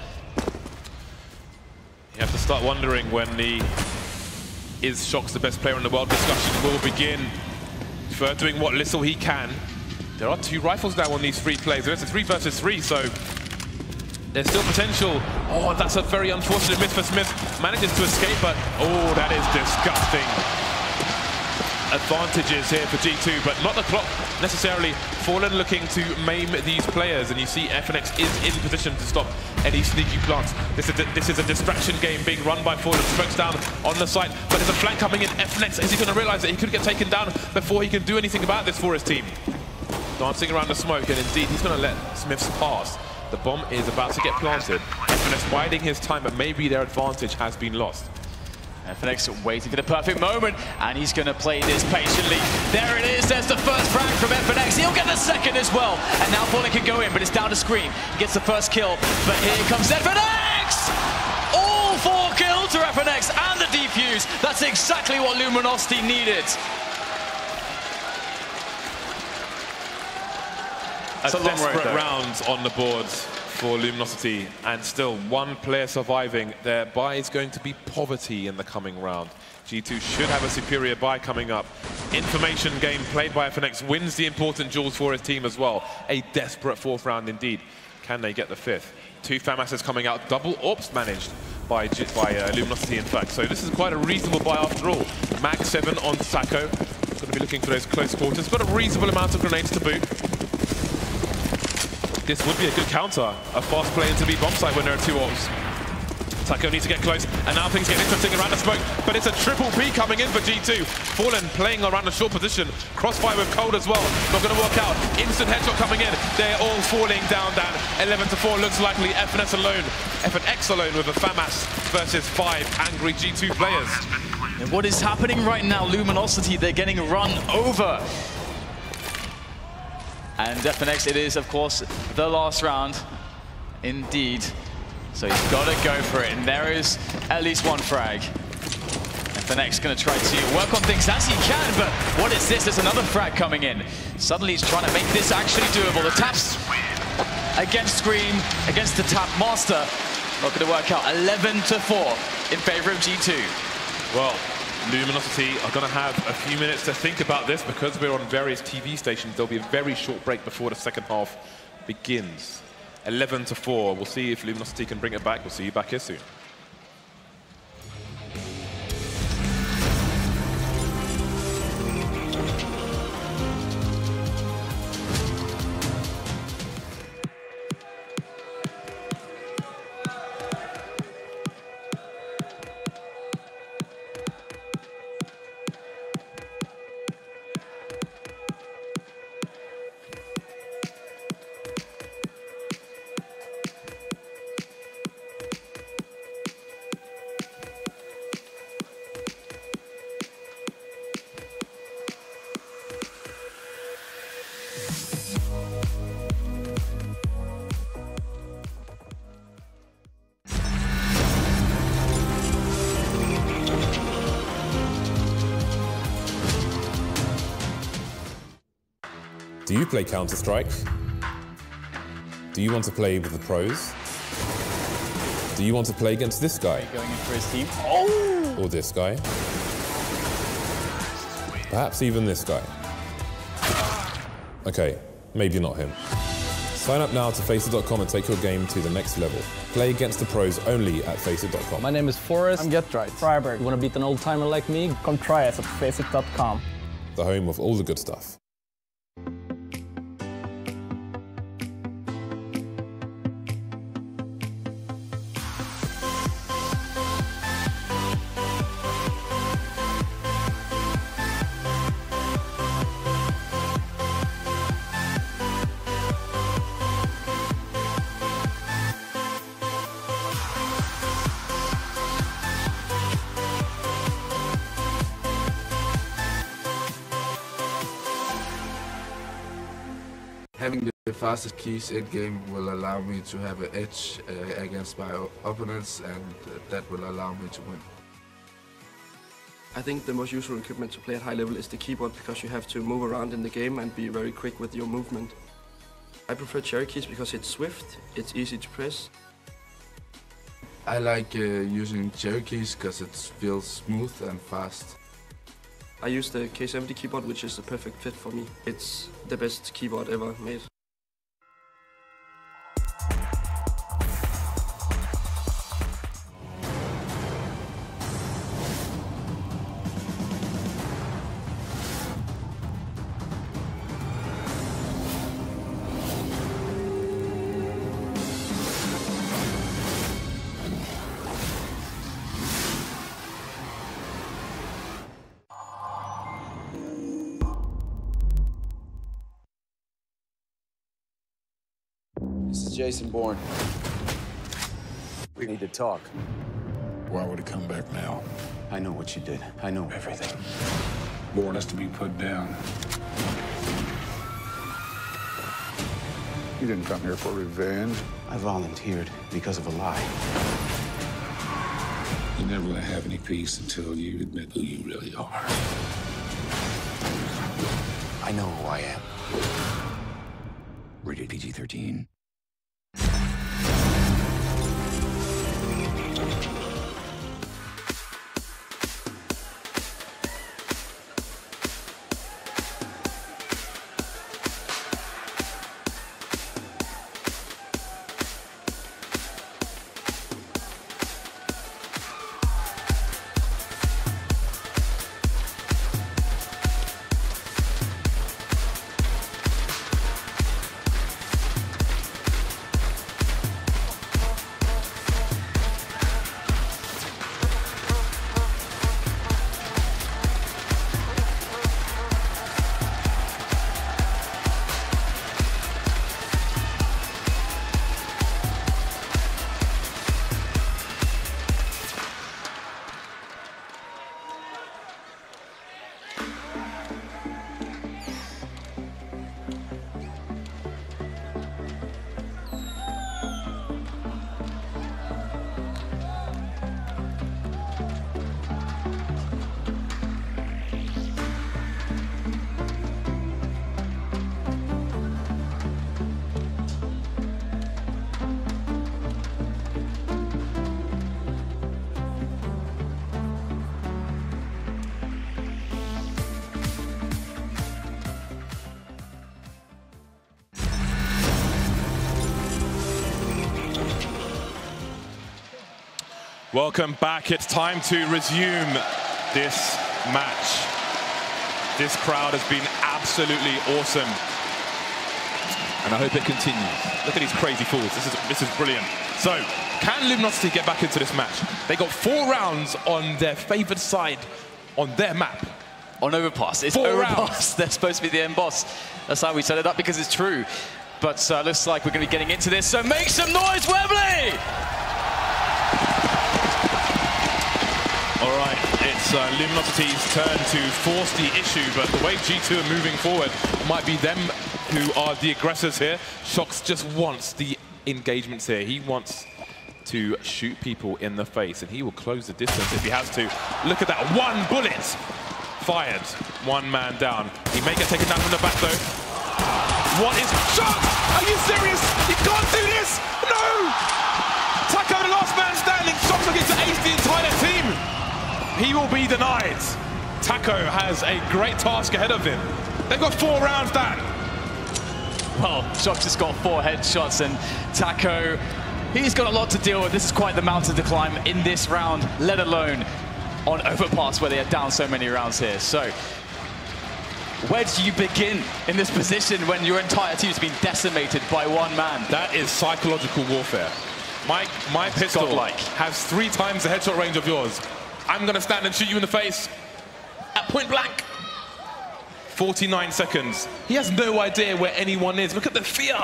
You have to start wondering when the is shox the best player in the world discussion will begin. For doing what little he can. There are 2 rifles now on these 3 players. It's a 3 versus 3, so there's still potential. Oh, that's a very unfortunate miss for Smith. Manages to escape, but oh, that is disgusting. Advantages here for G2, but not the clock necessarily. Fallen looking to maim these players, and you see FNX is in position to stop any sneaky plants. This is a distraction game being run by Fallen. Smokes down on the side, but there's a flank coming in. FNX, is he going to realize that he could get taken down before he can do anything about this for his team? Dancing around the smoke, and indeed he's going to let Smiths pass. The bomb is about to get planted. FNX biding his time, but maybe their advantage has been lost. FNX waiting for the perfect moment, and he's going to play this patiently. There it is, there's the first frag from FNX. He'll get the second as well. And now Fallen can go in, but it's down to Scream. He gets the first kill, but here comes FNX! All 4 kills for FNX and the defuse. That's exactly what Luminosity needed. A desperate round on the boards for Luminosity, and still 1 player surviving. Their buy is going to be poverty in the coming round. G2 should have a superior buy coming up. Information game played by FNX wins the important jewels for his team as well. A desperate 4th round indeed. Can they get the 5th? 2 FAMASs coming out, double AWPs managed by Luminosity in fact. So this is quite a reasonable buy after all. Mag 7 on Tacio. Going to be looking for those close quarters. Got a reasonable amount of grenades to boot. This would be a good counter. A fast play into the bomb site when there are 2 AWPs. Tacio needs to get close, and now things get interesting around the smoke, but it's a triple P coming in for G2. Fallen playing around a short position. Crossfire with Cold as well. Not going to work out. Instant headshot coming in. They're all falling down. 11-4 looks likely. FNX alone with a FAMAS versus 5 angry G2 players. And what is happening right now, Luminosity, they're getting run over. And FNX, it is, of course, the last round, indeed. So he's got to go for it, and there is at least 1 frag. FNX going to try to work on things as he can, but what is this? There's another frag coming in. Suddenly he's trying to make this actually doable. The taps against Scream, against the tap master. Not going to work out. 11-4 in favor of G2. Well, Luminosity are going to have a few minutes to think about this because we're on various TV stations. There'll be a very short break before the second half begins. 11-4. We'll see if Luminosity can bring it back. We'll see you back here soon. Do you play Counter-Strike? Do you want to play with the pros? Do you want to play against this guy? Going in for his team. Oh! Or this guy? Perhaps even this guy. Okay, maybe not him. Sign up now to FACEIT.com and take your game to the next level. Play against the pros only at FACEIT.com. My name is Forrest. I'm GetRight. Freiberg. You want to beat an old-timer like me? Come try us at FACEIT.com. The home of all the good stuff. The fastest keys in game will allow me to have an edge against my opponents, and that will allow me to win. I think the most useful equipment to play at high level is the keyboard, because you have to move around in the game and be very quick with your movement. I prefer cherry keys because it's swift, it's easy to press. I like using cherry keys because it feels smooth and fast. I use the K70 keyboard, which is the perfect fit for me. It's the best keyboard ever made. This is Jason Bourne. We need to talk. Why would it come back now? I know what you did. I know everything. Bourne has to be put down. You didn't come here for revenge. I volunteered because of a lie. You're never gonna have any peace until you admit who you really are. I know who I am. Rated PG-13. Welcome back. It's time to resume this match. This crowd has been absolutely awesome, and I hope it continues. Look at these crazy fools. This is brilliant. So, can Luminosity get back into this match? They got 4 rounds on their favored side on their map. On Overpass. It's 4 Overpass. rounds. They're supposed to be the end boss. That's how we set it up, because it's true. But looks like we're going to be getting into this. So make some noise, Wembley! All right, it's Luminosity's turn to force the issue, but the way G2 are moving forward, it might be them who are the aggressors here. shox just wants the engagements here. He wants to shoot people in the face, and he will close the distance if he has to. Look at that, 1 bullet fired, 1 man down. He may get taken down from the back though. What is shox? Are you serious? You can't do this! No! Tacio, the last man standing. shox looking to ace the entire team. He will be denied. Tacio has a great task ahead of him. They've got 4 rounds down. Well, shox has got 4 headshots, and Tacio, he's got a lot to deal with. This is quite the mountain to climb in this round, let alone on Overpass, where they are down so many rounds here. So, where do you begin in this position when your entire team has been decimated by 1 man? That is psychological warfare. My pistol has 3 times the headshot range of yours. I'm going to stand and shoot you in the face at point blank. 49 seconds. He has no idea where anyone is. Look at the fear.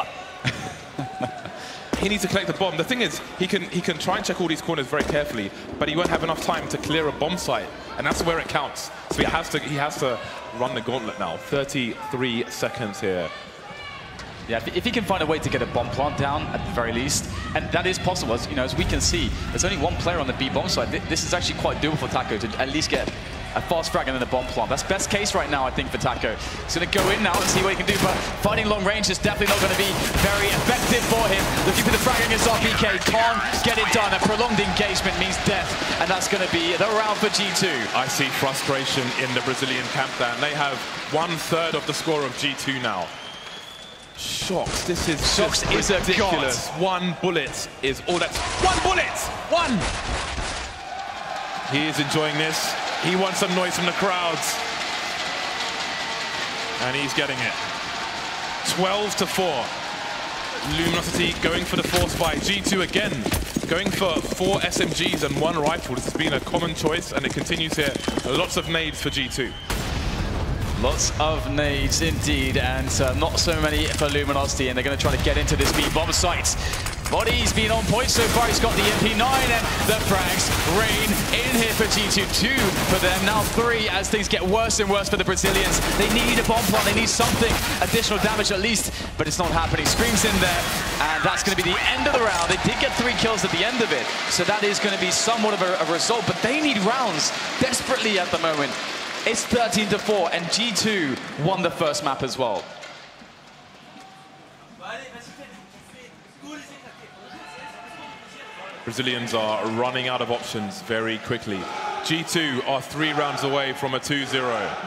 He needs to collect the bomb. The thing is, he can try and check all these corners very carefully, but he won't have enough time to clear a bomb site, and that's where it counts. So he has to run the gauntlet now. 33 seconds here. Yeah, if he can find a way to get a bomb plant down at the very least, and that is possible, as, you know, as we can see, there's only one player on the B bomb side. This is actually quite doable for Taco to at least get a fast frag and then a bomb plant. That's best case right now, I think, for Taco. He's going to go in now and see what he can do, but fighting long range is definitely not going to be very effective for him. Looking for the frag against RpK, can't get it done. A prolonged engagement means death, and that's going to be the round for G2. I see frustration in the Brazilian camp there, and they have 1/3 of the score of G2 now. shox, this is shox is ridiculous. One bullet is all that's... One bullet! One! He is enjoying this. He wants some noise from the crowds. And he's getting it. 12-4. Luminosity going for the force buy. G2 again going for 4 SMGs and 1 rifle. This has been a common choice, and it continues here. Lots of nades for G2. Lots of nades indeed, and not so many for Luminosity, and they're going to try to get into this B-bomb site. body's been on point so far. He's got the MP9, and the frags rain in here for G2. 2 for them, now 3 as things get worse and worse for the Brazilians. They need a bomb plant, they need something, additional damage at least, but it's not happening. Screams in there, and that's going to be the end of the round. They did get 3 kills at the end of it, so that is going to be somewhat of a result, but they need rounds desperately at the moment. It's 13-4, and G2 won the first map as well. Brazilians are running out of options very quickly. G2 are 3 rounds away from a 2-0.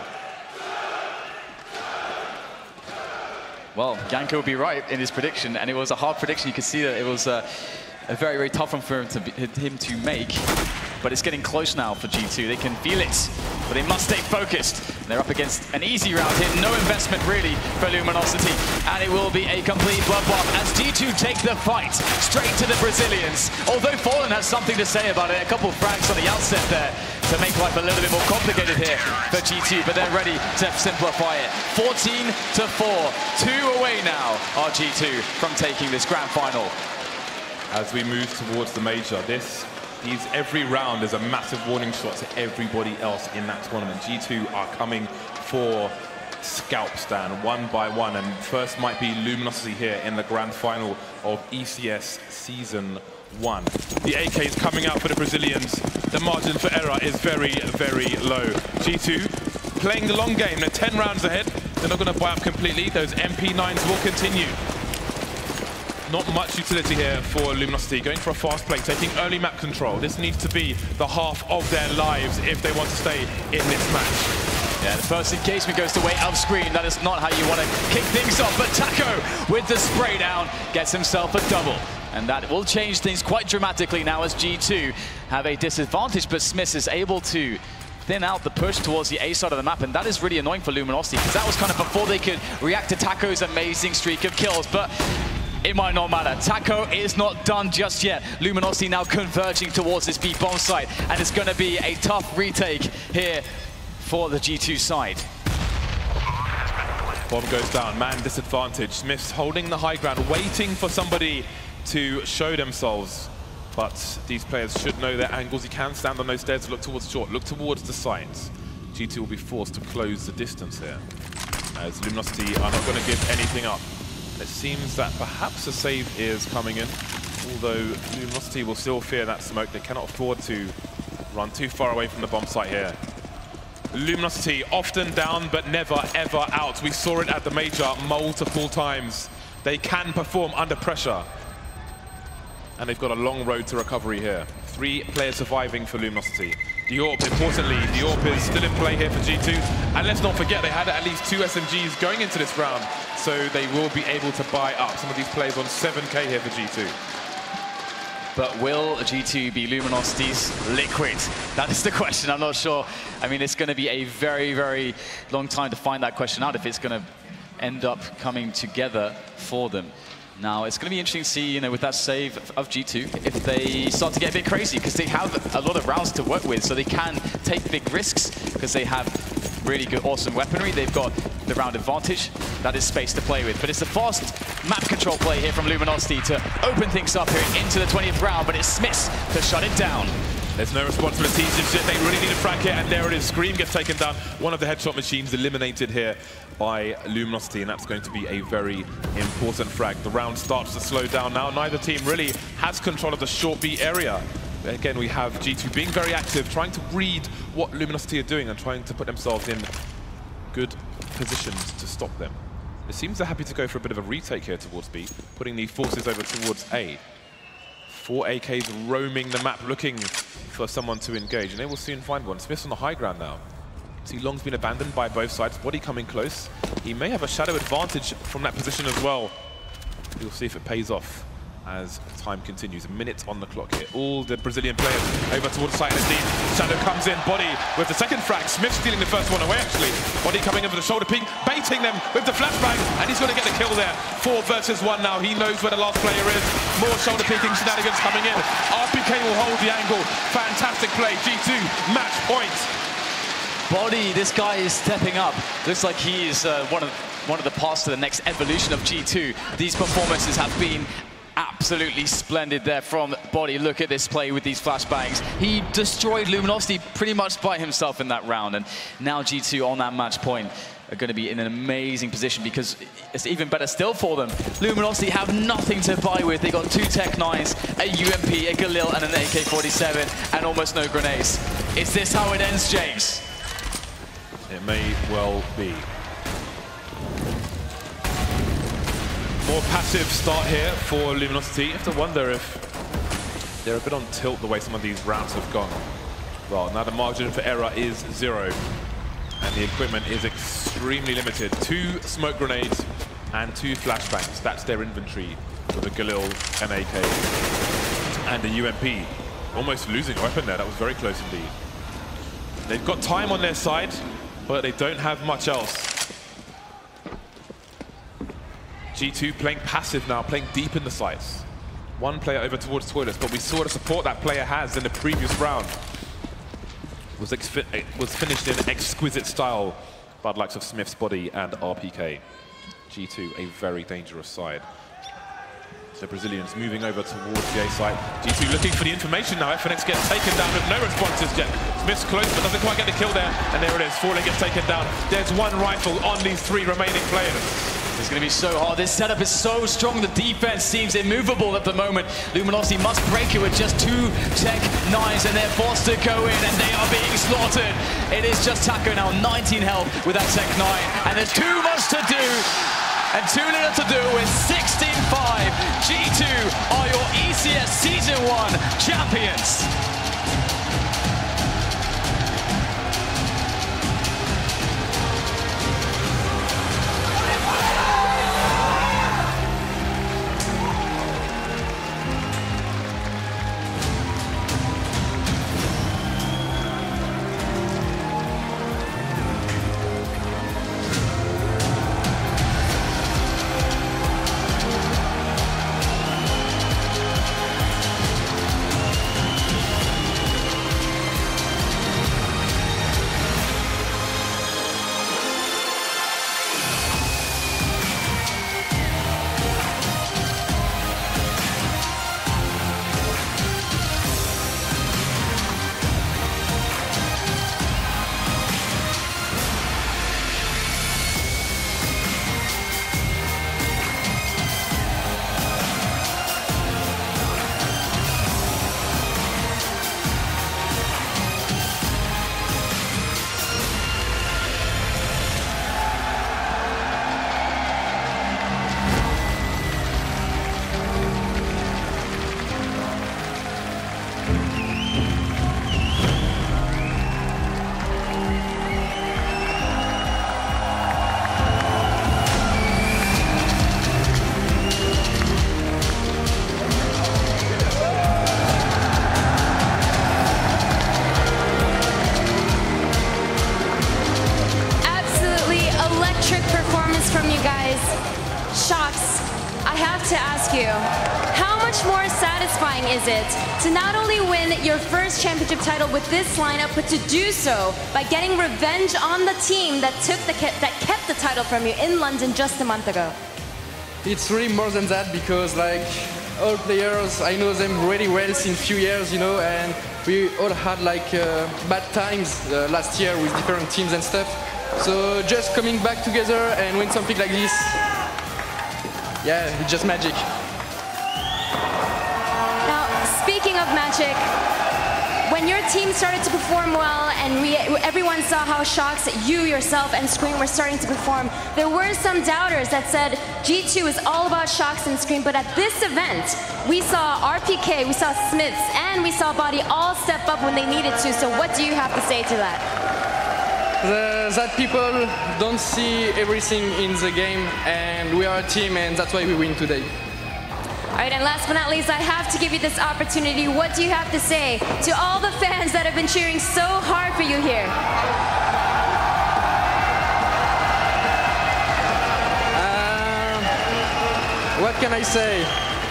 Well, Ganko would be right in his prediction, and it was a hard prediction. You could see that it was a very, very tough one for him to make. But it's getting close now for G2. They can feel it, but they must stay focused. They're up against an easy round here. No investment really for Luminosity, and it will be a complete bloodbath as G2 take the fight straight to the Brazilians. Although Fallen has something to say about it, a couple of frags on the outset there to make life a little bit more complicated here for G2, but they're ready to simplify it. 14-4, 2 away now are G2 from taking this grand final. As we move towards the major, every round is a massive warning shot to everybody else in that tournament. G2 are coming for scalps, Dan, 1 by 1, and first might be Luminosity here in the grand final of ECS Season 1. The AK is coming out for the Brazilians. The margin for error is very, very low. G2 playing the long game. They're 10 rounds ahead. They're not going to buy up completely. Those MP9s will continue. Not much utility here for Luminosity, going for a fast play, taking early map control. This needs to be the half of their lives if they want to stay in this match. Yeah, the first engagement goes the way of screen. That is not how you want to kick things off, but Taco with the spray down gets himself a double. And that will change things quite dramatically now as G2 have a disadvantage, but SmithZz is able to thin out the push towards the A side of the map, and that is really annoying for Luminosity, because that was kind of before they could react to Taco's amazing streak of kills, but it might not matter. Taco is not done just yet. Luminosity now converging towards this B-bomb site, and it's going to be a tough retake here for the G2 side. Bomb goes down, man disadvantage. SmithZz holding the high ground, waiting for somebody to show themselves. But these players should know their angles. You can stand on those stairs, look towards short, look towards the sides. G2 will be forced to close the distance here, as Luminosity are not going to give anything up. It seems that perhaps a save is coming in, although Luminosity will still fear that smoke. They cannot afford to run too far away from the bomb site here. Luminosity often down, but never, ever out. We saw it at the major multiple times. They can perform under pressure. And they've got a long road to recovery here. 3 players surviving for Luminosity. Diorp, importantly, Diorp is still in play here for G2. And let's not forget, they had at least 2 SMGs going into this round, so they will be able to buy up. Some of these players on 7K here for G2. But will G2 be Luminosity's liquid? That is the question. I'm not sure. I mean, it's going to be a very, very long time to find that question out if it's going to end up coming together for them. Now, it's going to be interesting to see, with that save of G2, if they start to get a bit crazy, because they have a lot of rounds to work with, so they can take big risks, because they have really good, awesome weaponry. They've got the round advantage. That is space to play with. But it's a fast map control play here from Luminosity to open things up here into the 20th round, but it's SmithZz to shut it down. There's no response for the team just yet. They really need a frag hit, and there it is. Scream gets taken down. One of the headshot machines eliminated here by Luminosity, and that's going to be a very important frag. The round starts to slow down now. Neither team really has control of the short B area. Again, we have G2 being very active, trying to read what Luminosity are doing and trying to put themselves in good positions to stop them. It seems they're happy to go for a bit of a retake here towards B, putting the forces over towards A. 4 AKs roaming the map, looking for someone to engage, and they will soon find one. SmithZz on the high ground now. See, Long's been abandoned by both sides. bodyy coming close. He may have a shadow advantage from that position as well. We'll see if it pays off as time continues. A minute on the clock here. All the Brazilian players over towards site of the team. Shadow comes in, bodyy with the second frag. SmithZz stealing the first one away, actually. bodyy coming over the shoulder peek, baiting them with the flashbang, and he's going to get the kill there. 4 versus 1 now. He knows where the last player is. More shoulder peeking shenanigans coming in. RpK will hold the angle. Fantastic play. G2, match point. bodyy, this guy is stepping up. Looks like he is one of the paths to the next evolution of G2. These performances have been absolutely splendid there from bodyy. Look at this play with these flashbangs. He destroyed Luminosity pretty much by himself in that round, and now G2 on that match point are going to be in an amazing position because it's even better still for them. Luminosity have nothing to buy with. They got 2 Tech 9s, a UMP, a Galil, and an AK-47, and almost no grenades. Is this how it ends, James? It may well be. More passive start here for Luminosity. You have to wonder if they're a bit on tilt the way some of these rounds have gone. Well, now the margin for error is 0, and the equipment is extremely limited. 2 smoke grenades and 2 flashbangs. That's their inventory with a Galil, an AK, and a UMP. Almost losing a weapon there. That was very close indeed. They've got time on their side, but they don't have much else. G2 playing passive now, playing deep in the sights. 1 player over towards Toilets, but we saw the support that player has in the previous round. Was finished in exquisite style by the likes of SmithZz, bodyy, and RpK. G2, a very dangerous side. The Brazilians moving over towards the A side. G2 looking for the information now. FNX gets taken down with no responses yet. SmithZz close, but doesn't quite get the kill there. And there it is, Falling gets taken down. There's 1 rifle on these 3 remaining players. It's going to be so hard. This setup is so strong. The defense seems immovable at the moment. Luminosity must break it with just 2 Tech 9s, and they're forced to go in, and they are being slaughtered. It is just Taco now, 19 health with that Tech 9, and there's too much to do and too little to do with 16-5. G2 are your ECS Season 1 champions. Is it to not only win your first championship title with this lineup, but to do so by getting revenge on the team that kept the title from you in London just a month ago? It's really more than that, because like all players. I know them really well since few years, you know, and we all had like bad times last year with different teams and stuff. So just coming back together and win something like this, yeah, it's just magic. Now, speaking of magic, when your team started to perform well and everyone saw how shox, you yourself and Scream were starting to perform, there were some doubters that said G2 is all about shox and Scream, but at this event, we saw RpK, we saw SmithZz, and we saw bodyy all step up when they needed to, so what do you have to say to that? That people don't see everything in the game, and we are a team, and that's why we win today. All right, and last but not least, I have to give you this opportunity. What do you have to say to all the fans that have been cheering so hard for you here? What can I say?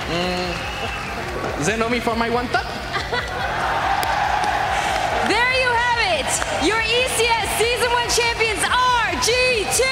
They know me for my one tap. There you have it. Your ECS Season 1 champions are G2.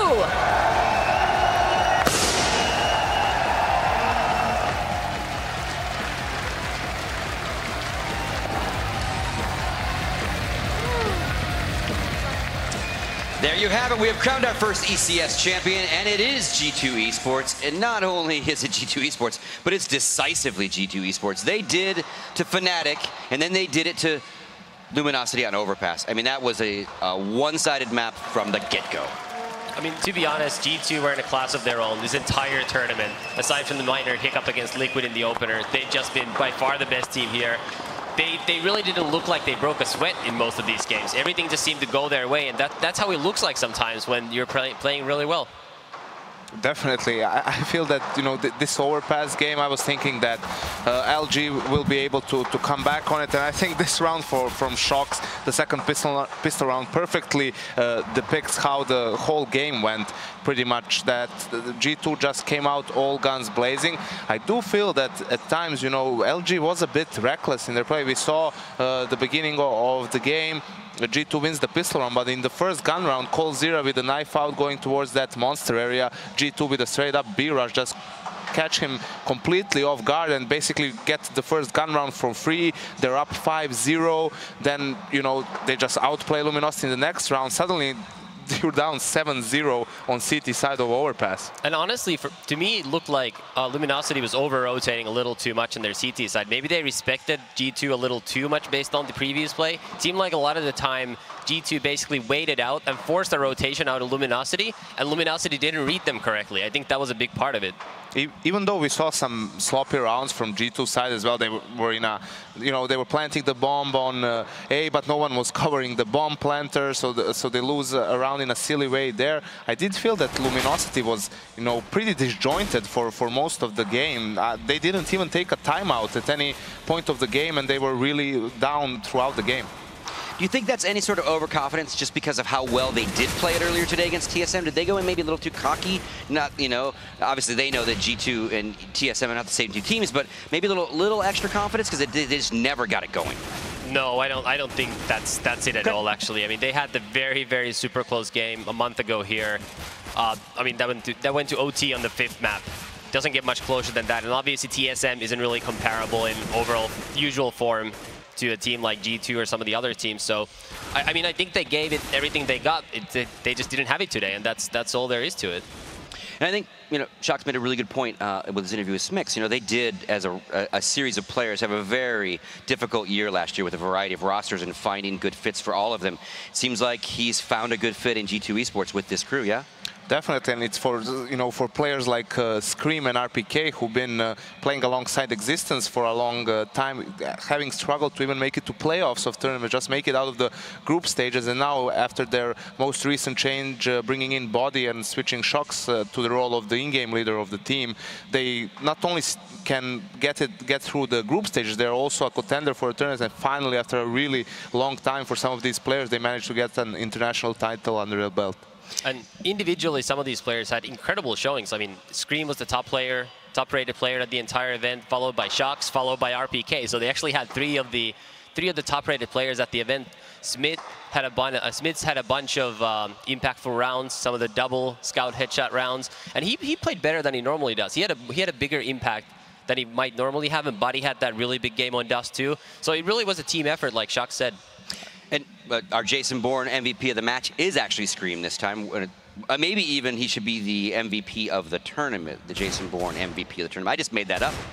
There you have it. We have crowned our first ECS champion, and it is G2 Esports. And not only is it G2 Esports, but it's decisively G2 Esports. They did to Fnatic, and then they did it to Luminosity on Overpass. I mean, that was a one-sided map from the get-go. I mean, to be honest, G2 were in a class of their own this entire tournament. Aside from the minor hiccup against Liquid in the opener, they've just been by far the best team here. They really didn't look like they broke a sweat in most of these games. Everything just seemed to go their way, and that's how it looks like sometimes when you're playing really well. Definitely. I feel that, you know, this Overpass game, I was thinking that LG will be able to come back on it, and I think this round from shox, the second pistol round, perfectly depicts how the whole game went. Pretty much that G2 just came out all guns blazing. I do feel that at times, you know, LG was a bit reckless in their play. We saw the beginning of the game, G2 wins the pistol round, but in the first gun round, coldzera with a knife out going towards that monster area, G2 with a straight up B-rush, just catch him completely off guard and basically get the first gun round for free. They're up 5-0, then, you know, they just outplay Luminosity in the next round. Suddenly, you're down 7-0 on CT side of Overpass. And honestly, to me, it looked like Luminosity was over-rotating a little too much on their CT side. Maybe they respected G2 a little too much based on the previous play. It seemed like a lot of the time, G2 basically waited out and forced a rotation out of Luminosity, and Luminosity didn't read them correctly. I think that was a big part of it. Even though we saw some sloppy rounds from G2 side as well, they were in a, you know, they were planting the bomb on A, but no one was covering the bomb planter, so they lose a round in a silly way there. I did feel that Luminosity was, you know, pretty disjointed for most of the game. They didn't even take a timeout at any point of the game, and they were really down throughout the game. Do you think that's any sort of overconfidence just because of how well they did play it earlier today against TSM? Did they go in maybe a little too cocky? Not, you know, obviously they know that G2 and TSM are not the same two teams, but maybe a little extra confidence because they just never got it going. No, I don't think that's it at all, actually. I mean, they had the very, very super close game a month ago here. I mean, that went to OT on the 5th map. Doesn't get much closer than that, and obviously TSM isn't really comparable in overall usual form to a team like G2 or some of the other teams. So, I mean, I think they gave it everything they got. They just didn't have it today, and that's all there is to it. And I think, you know, shox made a really good point with his interview with Smix. You know, they did, as a series of players, have a very difficult year last year with a variety of rosters and finding good fits for all of them. It seems like he's found a good fit in G2 Esports with this crew, yeah? Definitely, and it's for, you know, for players like Scream and RpK who've been playing alongside Existence for a long time, having struggled to even make it to playoffs of tournament, just make it out of the group stages, and now after their most recent change, bringing in bodyy and switching shox to the role of the in-game leader of the team, they not only can get through the group stages, they're also a contender for a tournament, and finally, after a really long time for some of these players, they managed to get an international title under their belt. And individually, some of these players had incredible showings. I mean, Scream was the top-rated player at the entire event, followed by shox, followed by RpK. So they actually had three of the top-rated players at the event. SmithZz had a bunch of impactful rounds, some of the double scout headshot rounds, and he played better than he normally does. He had a bigger impact than he might normally have, and bodyy had that really big game on Dust too. So it really was a team effort, like shox said. And our Jason Bourne MVP of the match is actually Scream this time. Maybe even he should be the MVP of the tournament, the Jason Bourne MVP of the tournament. I just made that up.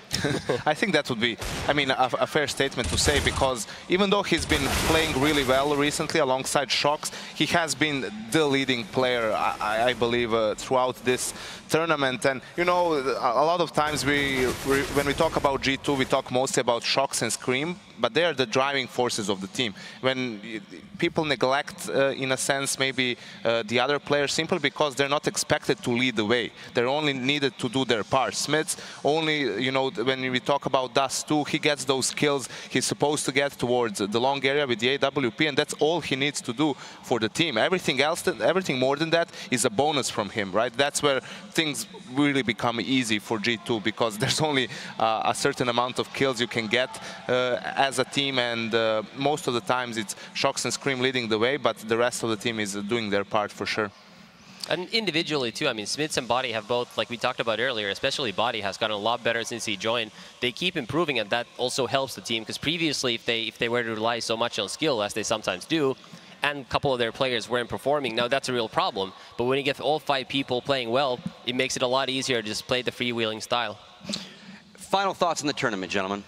I think that would be, I mean, a fair statement to say, because even though he's been playing really well recently alongside shox, he has been the leading player, I believe, throughout this tournament. And, you know, a lot of times when we talk about G2, we talk mostly about shox and Scream, but they are the driving forces of the team. When people neglect, in a sense, maybe the other players simply because they're not expected to lead the way. They're only needed to do their part. SmithZz only, you know, when we talk about Dust 2, he gets those kills he's supposed to get towards the long area with the AWP, and that's all he needs to do for the team. Everything else, everything more than that is a bonus from him, right? That's where things really become easy for G2, because there's only a certain amount of kills you can get as a team, and most of the times it's shox and Scream leading the way, but the rest of the team is doing their part for sure. And individually too, I mean, SmithZz and bodyy have both, like we talked about earlier, especially bodyy has gotten a lot better since he joined. They keep improving, and that also helps the team, because previously if they were to rely so much on skill, as they sometimes do, and a couple of their players weren't performing, now that's a real problem. But when you get all 5 people playing well, it makes it a lot easier to just play the freewheeling style. Final thoughts on the tournament, gentlemen?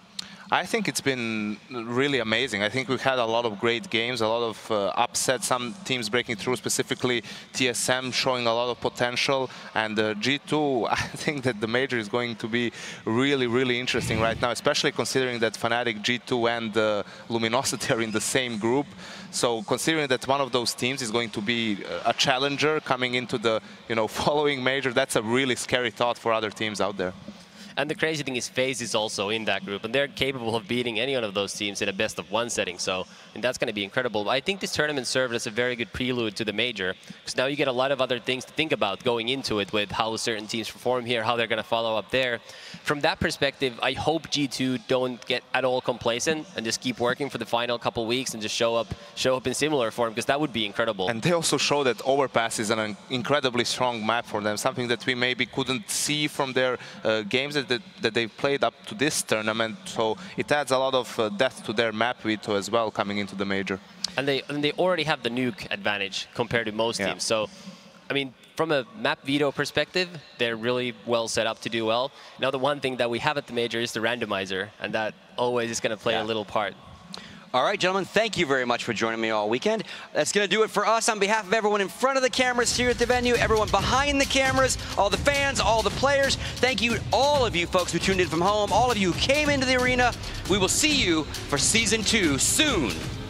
I think it's been really amazing. I think we've had a lot of great games, a lot of upsets, some teams breaking through, specifically TSM showing a lot of potential. And G2, I think that the major is going to be really, really interesting right now, especially considering that Fnatic, G2 and Luminosity are in the same group. So considering that one of those teams is going to be a challenger coming into the following major, that's a really scary thought for other teams out there. And the crazy thing is FaZe is also in that group, and they're capable of beating any one of those teams in a best-of-1 setting, so and that's going to be incredible. I think this tournament served as a very good prelude to the major, because now you get a lot of other things to think about going into it, with how certain teams perform here, how they're going to follow up there. From that perspective, I hope G2 don't get at all complacent and just keep working for the final couple weeks and just show up in similar form, because that would be incredible. And they also show that Overpass is an incredibly strong map for them, something that we maybe couldn't see from their games that they've played up to this tournament. So it adds a lot of depth to their map veto as well coming into the major. And they already have the nuke advantage compared to most teams. So, I mean, from a map veto perspective, they're really well set up to do well. Now, the one thing that we have at the major is the randomizer, and that always is going to play a little part. All right, gentlemen, thank you very much for joining me all weekend. That's going to do it for us. On behalf of everyone in front of the cameras here at the venue, everyone behind the cameras, all the fans, all the players, thank you, all of you folks who tuned in from home, all of you who came into the arena. We will see you for Season 2 soon.